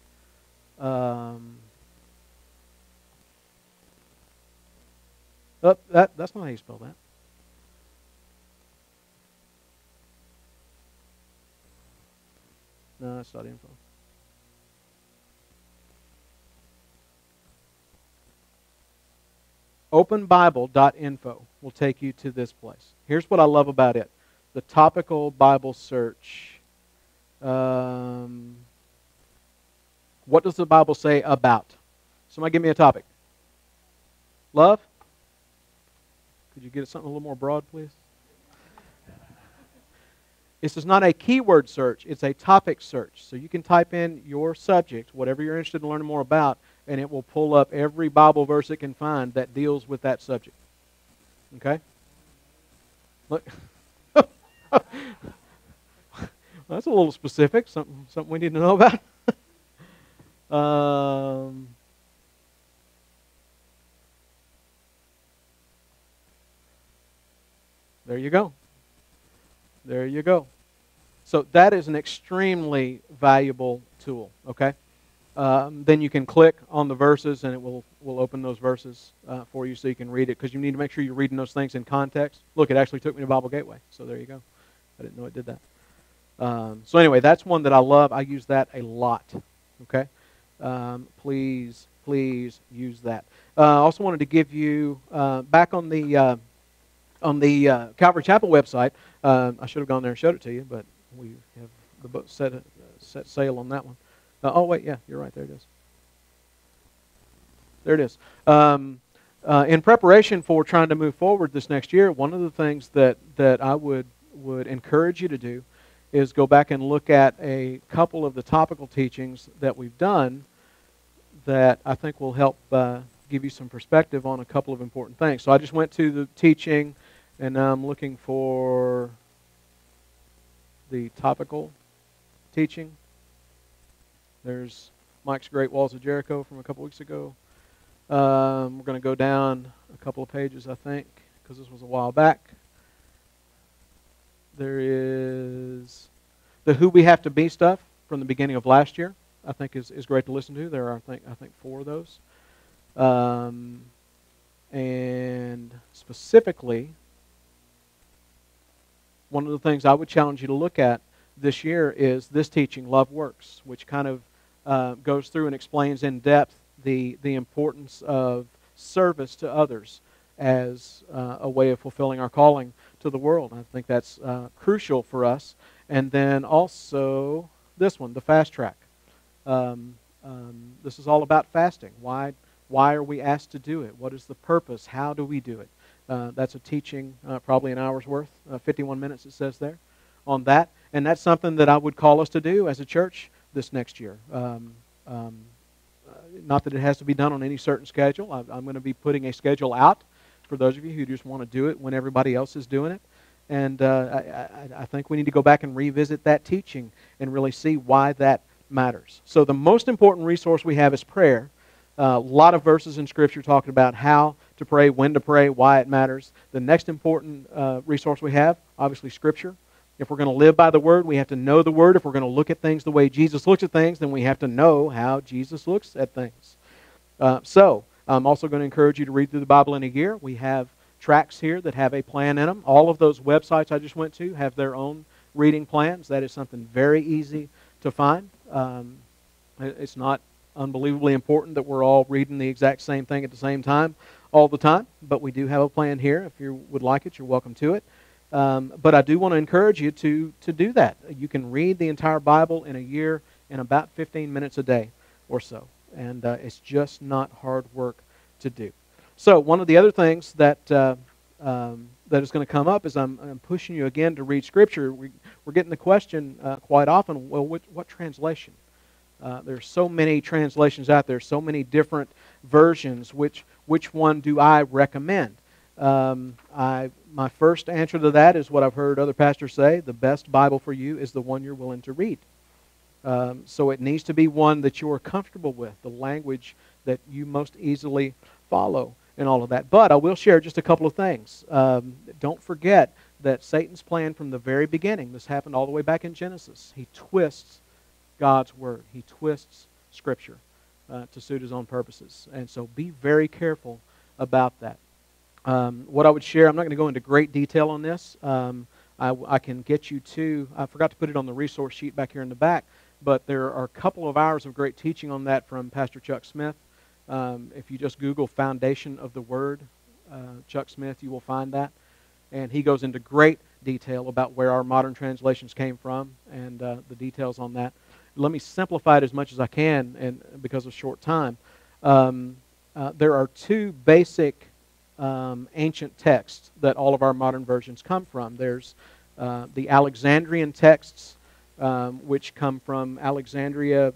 That's not how you spell that. No, that's not info. OpenBible.info will take you to this place. Here's what I love about it. The topical Bible search. What does the Bible say about? Somebody give me a topic. Love? Could you get something a little more broad, please? This is not a keyword search. It's a topic search. So you can type in your subject, whatever you're interested in learning more about, and it will pull up every Bible verse it can find that deals with that subject. Okay? Look. That's a little specific, something we need to know about. There you go. There you go. So that is an extremely valuable tool, okay? Then you can click on the verses and it will open those verses for you so you can read it, because you need to make sure you're reading those things in context. Look, it actually took me to Bible Gateway, so there you go. I didn't know it did that. So anyway, that's one that I love. I use that a lot, okay? Please use that. I also wanted to give you, back on the Calvary Chapel website, I should have gone there and showed it to you, but we have the book set sail on that one. Oh, wait, yeah, you're right. There it is. There it is. In preparation for trying to move forward this next year, one of the things that I would encourage you to do is go back and look at a couple of the topical teachings that we've done that I think will help give you some perspective on a couple of important things. So I just went to the teaching, and now I'm looking for the topical teaching. There's Mike's Great Walls of Jericho from a couple weeks ago. We're going to go down a couple of pages, I think, because this was a while back. There is the Who We Have to Be stuff from the beginning of last year. I think is great to listen to. There are, I think 4 of those. And specifically, one of the things I would challenge you to look at this year is this teaching, Love Works, which kind of goes through and explains in depth the importance of service to others as a way of fulfilling our calling to the world. I think that's crucial for us. And then also this one, the fast track. This is all about fasting. Why are we asked to do it? What is the purpose? How do we do it? That's a teaching, probably an hour's worth, 51 minutes it says there on that. And that's something that I would call us to do as a church this next year. Not that it has to be done on any certain schedule. I'm going to be putting a schedule out for those of you who just want to do it when everybody else is doing it. And I think we need to go back and revisit that teaching and really see why that matters. So the most important resource we have is prayer. A lot of verses in Scripture talking about how to pray, when to pray, why it matters. The next important resource we have, obviously, Scripture. If we're going to live by the Word, we have to know the Word. If we're going to look at things the way Jesus looks at things, then we have to know how Jesus looks at things. So I'm also going to encourage you to read through the Bible in a year. We have tracts here that have a plan in them. All of those websites I just went to have their own reading plans. That is something very easy to find. It's not unbelievably important that we're all reading the exact same thing at the same time all the time, but we do have a plan here. If you would like it, you're welcome to it. But I do want to encourage you to do that. You can read the entire Bible in a year in about 15 minutes a day or so. And it's just not hard work to do. So one of the other things that that is going to come up is I'm pushing you again to read Scripture. We're getting the question quite often, well, what translation? There's so many translations out there, so many different versions. Which one do I recommend? My first answer to that is what I've heard other pastors say. The best Bible for you is the one you're willing to read. So it needs to be one that you're comfortable with, the language that you most easily follow and all of that. But I will share just a couple of things. Don't forget that Satan's plan from the very beginning, this happened all the way back in Genesis, he twists God's Word. He twists Scripture to suit his own purposes. And so be very careful about that. What I would share, I'm not going to go into great detail on this. I can get you to, I forgot to put it on the resource sheet back here in the back, but there are a couple of hours of great teaching on that from Pastor Chuck Smith. If you just Google Foundation of the Word, Chuck Smith, you will find that. And he goes into great detail about where our modern translations came from and the details on that. Let me simplify it as much as I can, and because of short time. There are two basic ancient texts that all of our modern versions come from. There's the Alexandrian texts, which come from Alexandria,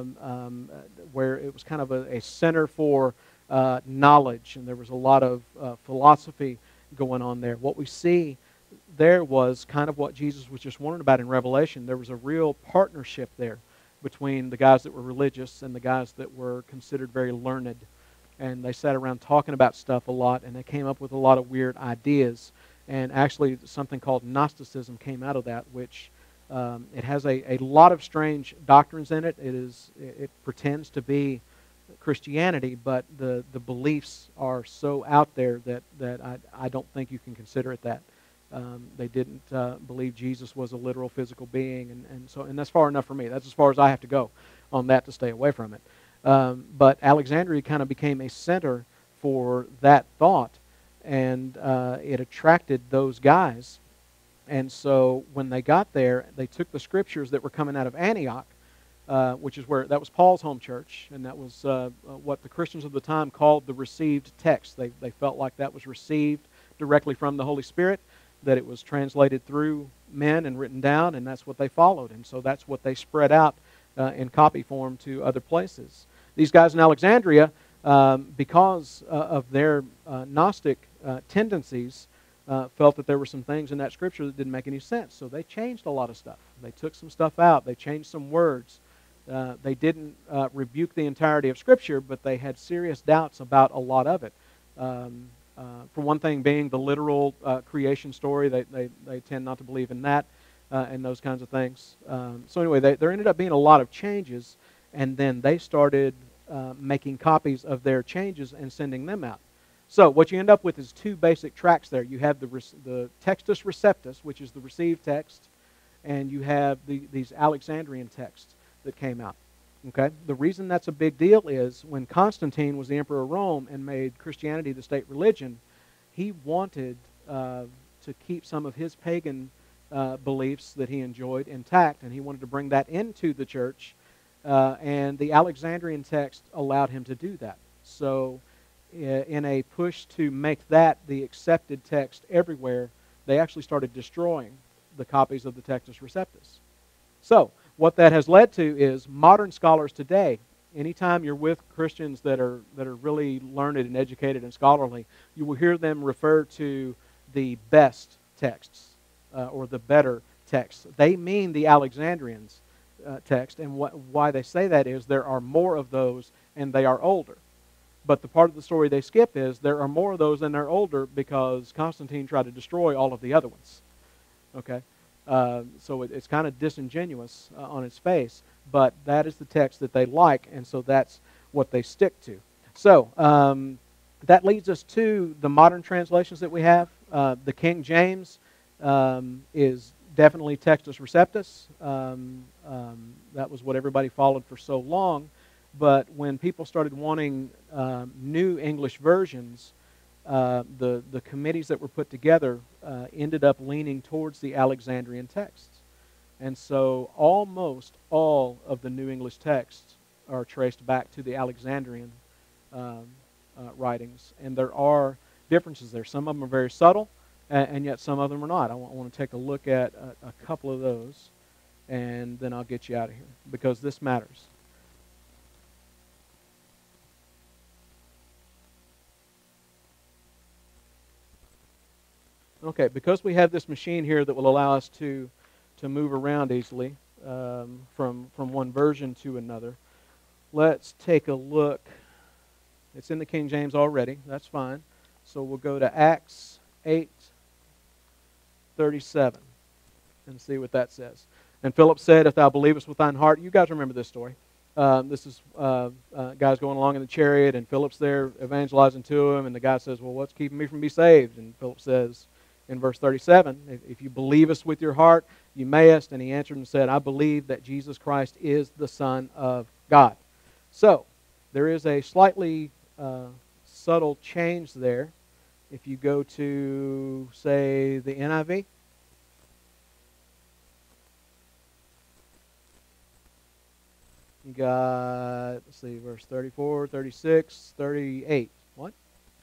where it was kind of a center for knowledge, and there was a lot of philosophy going on there. What we see there was kind of what Jesus was just warning about in Revelation. There was a real partnership there between the guys that were religious and the guys that were considered very learned. And they sat around talking about stuff a lot, and they came up with a lot of weird ideas. And actually something called Gnosticism came out of that, which it has a lot of strange doctrines in it. It pretends to be Christianity, but the beliefs are so out there that I don't think you can consider it that. They didn't believe Jesus was a literal physical being, and that's far enough for me. That's as far as I have to go on that to stay away from it. But Alexandria kind of became a center for that thought, and it attracted those guys. And so when they got there, they took the scriptures that were coming out of Antioch, which is that was Paul's home church, and that was what the Christians of the time called the received text. They felt like that was received directly from the Holy Spirit, that it was translated through men and written down, and that's what they followed. And so that's what they spread out in copy form to other places. These guys in Alexandria, because of their Gnostic tendencies, felt that there were some things in that scripture that didn't make any sense. So they changed a lot of stuff. They took some stuff out. They changed some words. They didn't rebuke the entirety of Scripture, but they had serious doubts about a lot of it. For one thing being the literal creation story. They tend not to believe in that and those kinds of things. So anyway, there ended up being a lot of changes, and then they started making copies of their changes and sending them out. So what you end up with is two basic tracks there. You have the Textus Receptus, which is the received text, and you have these Alexandrian texts that came out. Okay? The reason that's a big deal is when Constantine was the emperor of Rome and made Christianity the state religion, he wanted to keep some of his pagan beliefs that he enjoyed intact, and he wanted to bring that into the church. And the Alexandrian text allowed him to do that. So in a push to make that the accepted text everywhere, they actually started destroying the copies of the Textus Receptus. So what that has led to is modern scholars today, anytime you're with Christians that are really learned and educated and scholarly, you will hear them refer to the best texts or the better texts. They mean the Alexandrians text, and why they say that is there are more of those and they are older. But the part of the story they skip is there are more of those and they're older because Constantine tried to destroy all of the other ones. Okay? So it's kind of disingenuous on its face, but that is the text that they like, and so that's what they stick to. So that leads us to the modern translations that we have. The King James is definitely Textus Receptus. That was what everybody followed for so long. But when people started wanting new English versions, the committees that were put together ended up leaning towards the Alexandrian texts. And so almost all of the New English texts are traced back to the Alexandrian writings. And there are differences there. Some of them are very subtle, and yet some of them are not. I want to take a look at a couple of those, and then I'll get you out of here, because this matters. Okay, because we have this machine here that will allow us to move around easily from one version to another, let's take a look. It's in the King James already. That's fine. So we'll go to Acts 8:37 and see what that says. And Philip said, "If thou believest with thine heart," you guys remember this story. This is guys going along in the chariot, and Philip's there evangelizing to him, and the guy says, "Well, what's keeping me from being saved?" And Philip says in verse 37, "If you believest with your heart, you mayest." And he answered and said, "I believe that Jesus Christ is the Son of God." So there is a slightly subtle change there. If you go to, say, the NIV, you got, let's see, verse 34, 36, 38. What?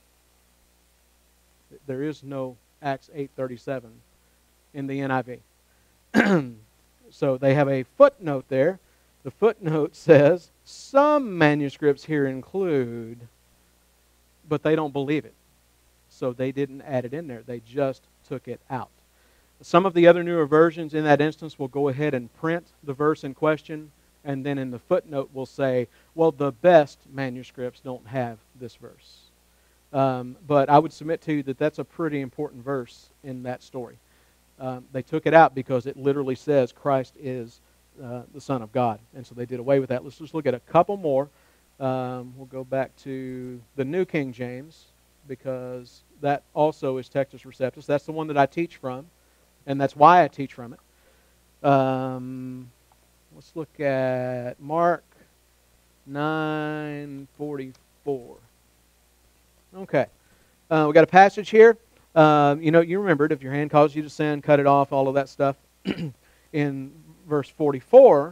There is no Acts 8:37 in the NIV. So they have a footnote there. The footnote says, some manuscripts here include, but they don't believe it. So they didn't add it in there. They just took it out. Some of the other newer versions in that instance will go ahead and print the verse in question, and then in the footnote will say, well, the best manuscripts don't have this verse. But I would submit to you that that's a pretty important verse in that story. They took it out because it literally says Christ is the Son of God. And so they did away with that. Let's just look at a couple more. We'll go back to the New King James, because that also is Textus Receptus. That's the one that I teach from, and that's why I teach from it. Let's look at Mark 9:44. Okay. We got a passage here. You remembered, if your hand causes you to sin, cut it off, all of that stuff. In verse 44,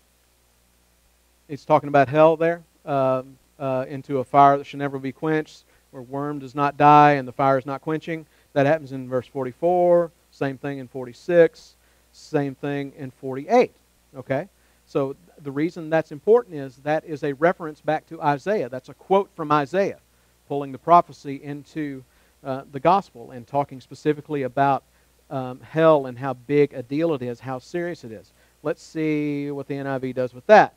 it's talking about hell there, into a fire that shall never be quenched, where worm does not die and the fire is not quenching. That happens in verse 44. Same thing in 46. Same thing in 48. Okay? So the reason that's important is that is a reference back to Isaiah. That's a quote from Isaiah, pulling the prophecy into the gospel and talking specifically about hell and how big a deal it is, how serious it is. Let's see what the NIV does with that.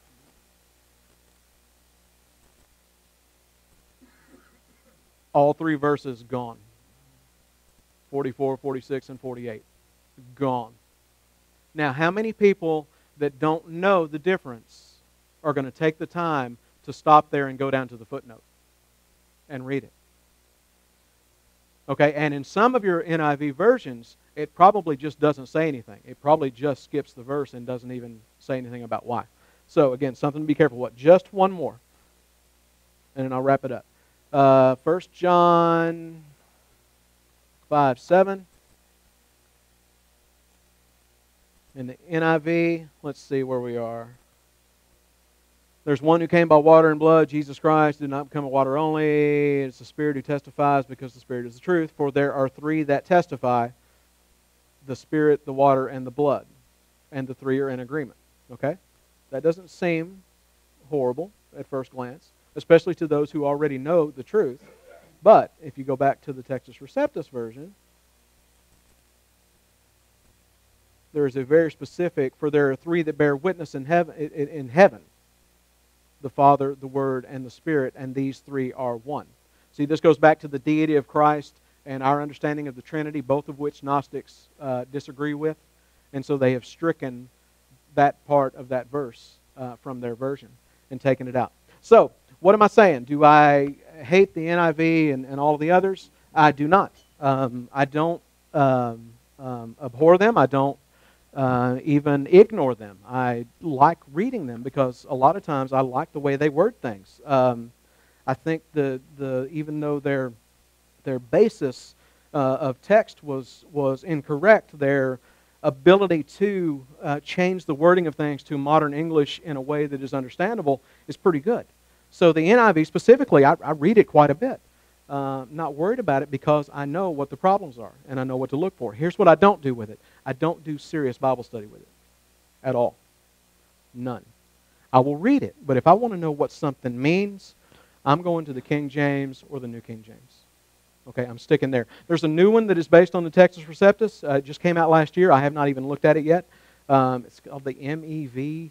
All three verses gone. 44, 46, and 48. Gone. Now, how many people that don't know the difference are going to take the time to stop there and go down to the footnote and read it? Okay, and in some of your NIV versions, it probably just doesn't say anything. It probably just skips the verse and doesn't even say anything about why. So, again, something to be careful with. Just one more, and then I'll wrap it up. 1 John 5:7. In the NIV, let's see where we are. There's one who came by water and blood, Jesus Christ, did not become a water only. It's the Spirit who testifies, because the Spirit is the truth. For there are three that testify, the Spirit, the water, and the blood. And the three are in agreement. Okay? That doesn't seem horrible at first glance, especially to those who already know the truth. But if you go back to the Textus Receptus version, there is a very specific, for there are three that bear witness in heaven, the Father, the Word, and the Spirit, and these three are one. See, this goes back to the deity of Christ and our understanding of the Trinity, both of which Gnostics disagree with. And so they have stricken that part of that verse from their version and taken it out. So, what am I saying? Do I hate the NIV and all of the others? I do not. I don't abhor them. I don't even ignore them. I like reading them because a lot of times I like the way they word things. I think even though their basis of text was incorrect, their ability to change the wording of things to modern English in a way that is understandable is pretty good. So the NIV specifically, I read it quite a bit. Not worried about it because I know what the problems are and I know what to look for. Here's what I don't do with it. I don't do serious Bible study with it at all. None. I will read it, but if I want to know what something means, I'm going to the King James or the New King James. Okay, I'm sticking there. There's a new one that is based on the Textus Receptus. It just came out last year. I have not even looked at it yet. It's called the MEV.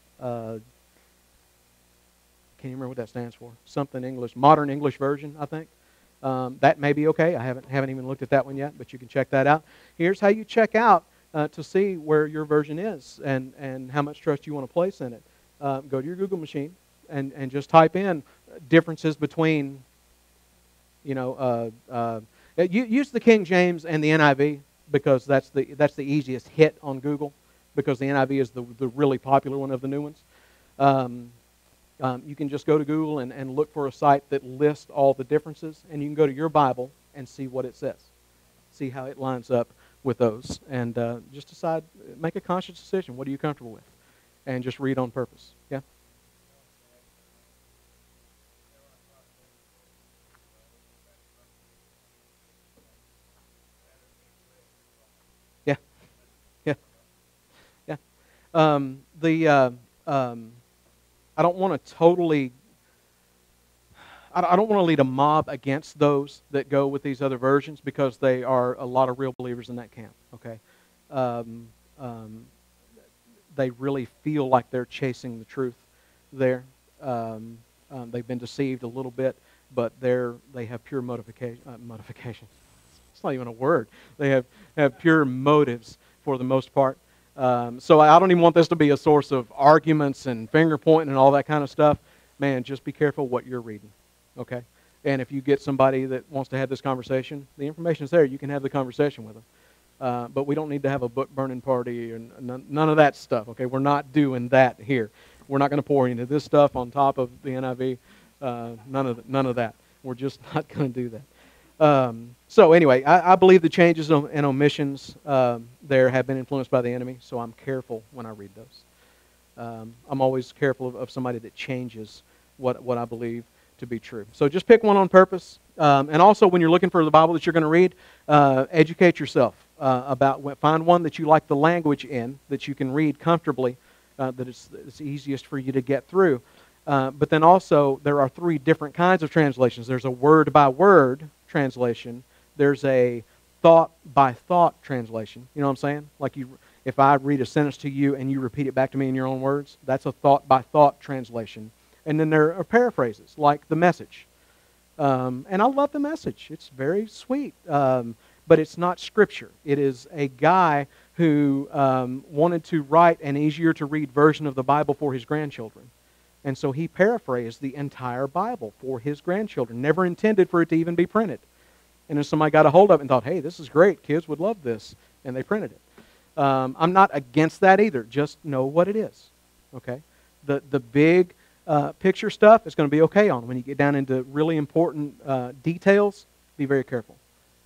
Can't even remember what that stands for. Something English, Modern English Version, I think. That may be okay. I haven't even looked at that one yet, but you can check that out. Here's how you check out to see where your version is and how much trust you want to place in it. Go to your Google machine and just type in differences between, use the King James and the NIV because that's the easiest hit on Google because the NIV is the really popular one of the new ones. You can just go to Google and look for a site that lists all the differences, and you can go to your Bible and see what it says. See how it lines up with those, and just decide, make a conscious decision. What are you comfortable with? And just read on purpose. Yeah? Yeah. Yeah. Yeah. I don't want to totally, I don't want to lead a mob against those that go with these other versions because they are a lot of real believers in that camp, okay? They really feel like they're chasing the truth there. They've been deceived a little bit, but they have pure motivation. It's not even a word. They have pure motives for the most part. So I don't even want this to be a source of arguments and finger pointing and all that kind of stuff. Man, just be careful what you're reading, okay? And if you get somebody that wants to have this conversation, the information's there. You can have the conversation with them. But we don't need to have a book burning party and none of that stuff, okay? We're not doing that here. We're not going to pour into this stuff on top of the NIV. None of that. We're just not going to do that. So anyway, I believe the changes and omissions there have been influenced by the enemy, so I'm careful when I read those. I'm always careful of somebody that changes what I believe to be true. So just pick one on purpose. And also when you're looking for the Bible that you're going to read, educate yourself find one that you like the language in, that you can read comfortably, that it's easiest for you to get through. But then also there are three different kinds of translations. There's a word-by-word translation. There's a thought-by-thought translation. You know what I'm saying? Like if I read a sentence to you and you repeat it back to me in your own words, that's a thought-by-thought translation. And then there are paraphrases, like the Message. And I love the Message. It's very sweet. But it's not Scripture. It is a guy who wanted to write an easier-to-read version of the Bible for his grandchildren. And so he paraphrased the entire Bible for his grandchildren, never intended for it to even be printed. And then somebody got a hold of it and thought, hey, this is great, kids would love this, and they printed it. I'm not against that either, just know what it is, okay? The big picture stuff is going to be okay on. When you get down into really important details, be very careful.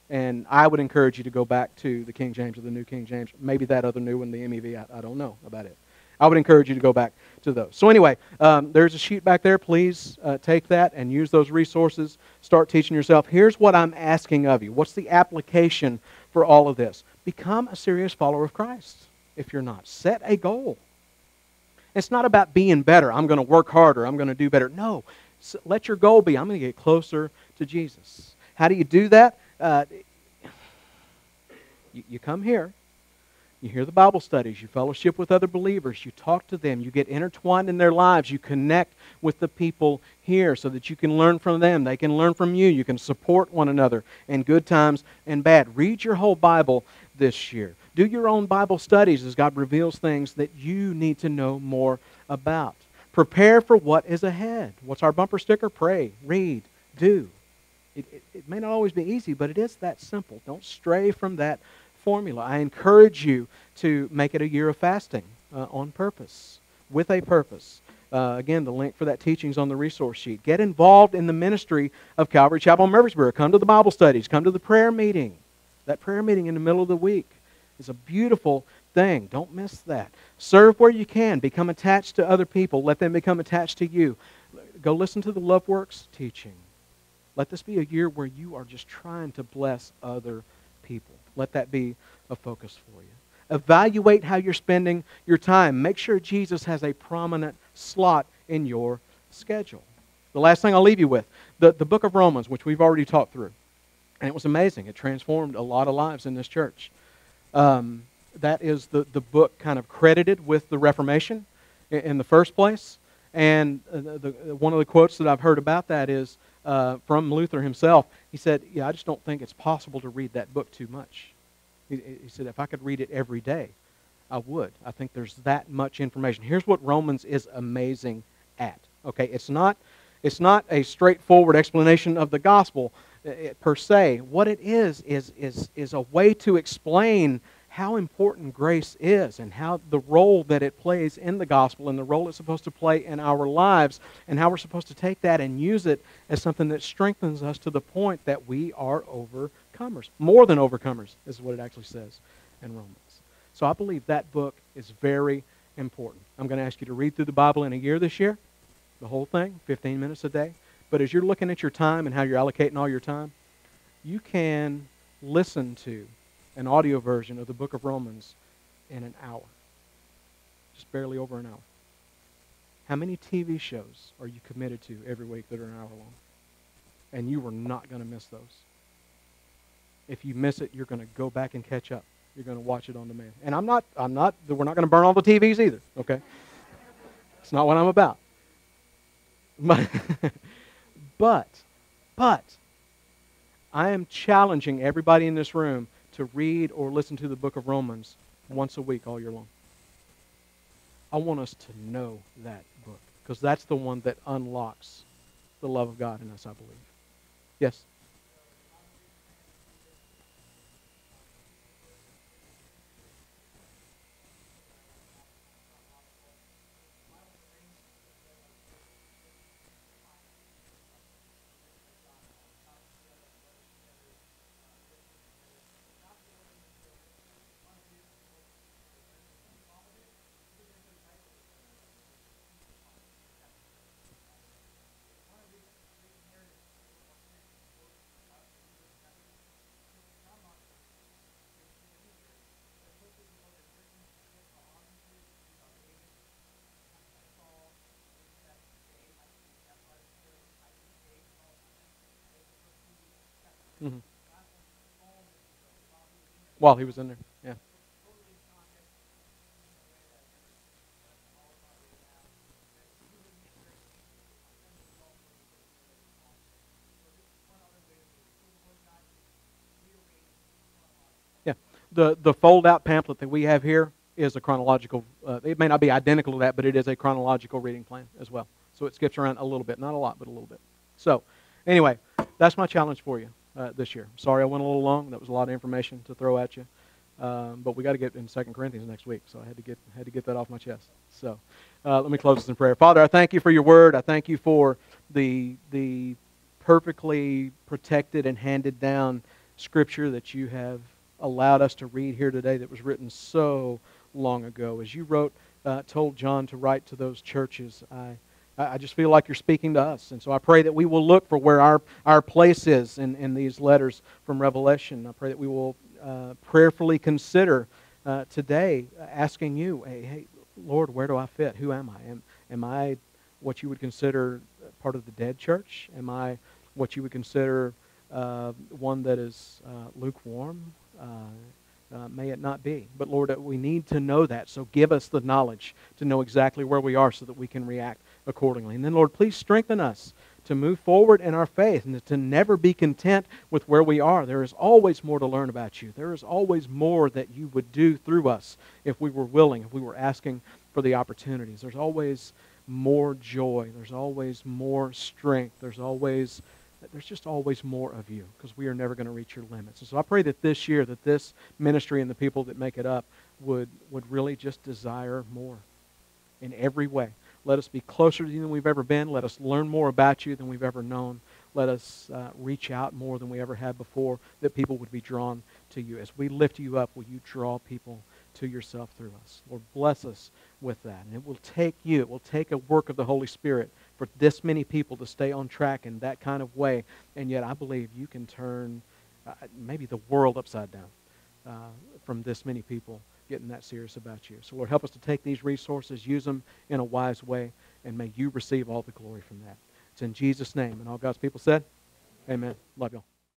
And I would encourage you to go back to the King James or the New King James, maybe that other new one, the MEV. I don't know about it. I would encourage you to go back to those. So anyway, there's a sheet back there. Please take that and use those resources. Start teaching yourself. Here's what I'm asking of you. What's the application for all of this? Become a serious follower of Christ. If you're not, set a goal. It's not about being better. I'm going to work harder. I'm going to do better. No. Let your goal be, I'm going to get closer to Jesus. How do you do that? You come here. You hear the Bible studies. You fellowship with other believers. You talk to them. You get intertwined in their lives. You connect with the people here so that you can learn from them. They can learn from you. You can support one another in good times and bad. Read your whole Bible this year. Do your own Bible studies as God reveals things that you need to know more about. Prepare for what is ahead. What's our bumper sticker? Pray, read, do. It may not always be easy, but it is that simple. Don't stray from that formula. I encourage you to make it a year of fasting on purpose, with a purpose. Again, the link for that teaching is on the resource sheet. Get involved in the ministry of Calvary Chapel in Murfreesboro. Come to the Bible studies. Come to the prayer meeting. That prayer meeting in the middle of the week is a beautiful thing. Don't miss that. Serve where you can. Become attached to other people. Let them become attached to you. Go listen to the Love Works teaching. Let this be a year where you are just trying to bless other people. Let that be a focus for you. Evaluate how you're spending your time. Make sure Jesus has a prominent slot in your schedule. The last thing I'll leave you with, the book of Romans, which we've already talked through. And it was amazing. It transformed a lot of lives in this church. That is the book kind of credited with the Reformation in the first place. And one of the quotes that I've heard about that is from Luther himself. He said, I just don't think it's possible to read that book too much. He said, if I could read it every day, I would. I think there's that much information. Here's what Romans is amazing at. Okay, it's not a straightforward explanation of the gospel per se. What it is a way to explain how important grace is and how the role that it plays in the gospel and the role it's supposed to play in our lives and how we're supposed to take that and use it as something that strengthens us to the point that we are overcomers. More than overcomers is what it actually says in Romans. So I believe that book is very important. I'm going to ask you to read through the Bible in a year this year, the whole thing, 15 minutes a day. But as you're looking at your time and how you're allocating all your time, you can listen to an audio version of the book of Romans in an hour. Just barely over an hour. How many TV shows are you committed to every week that are an hour long? And you are not going to miss those. If you miss it, you're going to go back and catch up. You're going to watch it on demand. And we're not going to burn all the TVs either, okay? It's not what I'm about. But I am challenging everybody in this room to read or listen to the book of Romans once a week all year long. I want us to know that book because that's the one that unlocks the love of God in us, I believe. Yes? Mm-hmm. While he was in there, yeah. Yeah, the fold-out pamphlet that we have here is a chronological, it may not be identical to that, but it is a chronological reading plan as well. So it skips around a little bit, not a lot, but a little bit. So anyway, that's my challenge for you this year. Sorry I went a little long. That was a lot of information to throw at you. But we got to get in 2 Corinthians next week, so I had to get that off my chest. So let me close this in prayer. Father, I thank you for your word. I thank you for the perfectly protected and handed down Scripture that you have allowed us to read here today that was written so long ago. As you told John to write to those churches, I just feel like you're speaking to us. And so I pray that we will look for where our place is in these letters from Revelation. I pray that we will prayerfully consider today asking you, hey, Lord, where do I fit? Who am I? Am I what you would consider part of the dead church? Am I what you would consider one that is lukewarm? May it not be. But Lord, we need to know that. So give us the knowledge to know exactly where we are so that we can react accordingly. And then, Lord, please strengthen us to move forward in our faith and to never be content with where we are. There is always more to learn about you. There is always more that you would do through us if we were willing, if we were asking for the opportunities. There's always more joy. There's always more strength. There's just always more of you, because we are never going to reach your limits. And so I pray that this year, that this ministry and the people that make it up would really just desire more in every way. Let us be closer to you than we've ever been. Let us learn more about you than we've ever known. Let us reach out more than we ever have before, that people would be drawn to you. As we lift you up, will you draw people to yourself through us? Lord, bless us with that. And it will take a work of the Holy Spirit for this many people to stay on track in that kind of way. And yet I believe you can turn maybe the world upside down from this many people getting that serious about you. So Lord, help us to take these resources, use them in a wise way, and may you receive all the glory from that. It's in Jesus' name. And all God's people said, amen. Love y'all.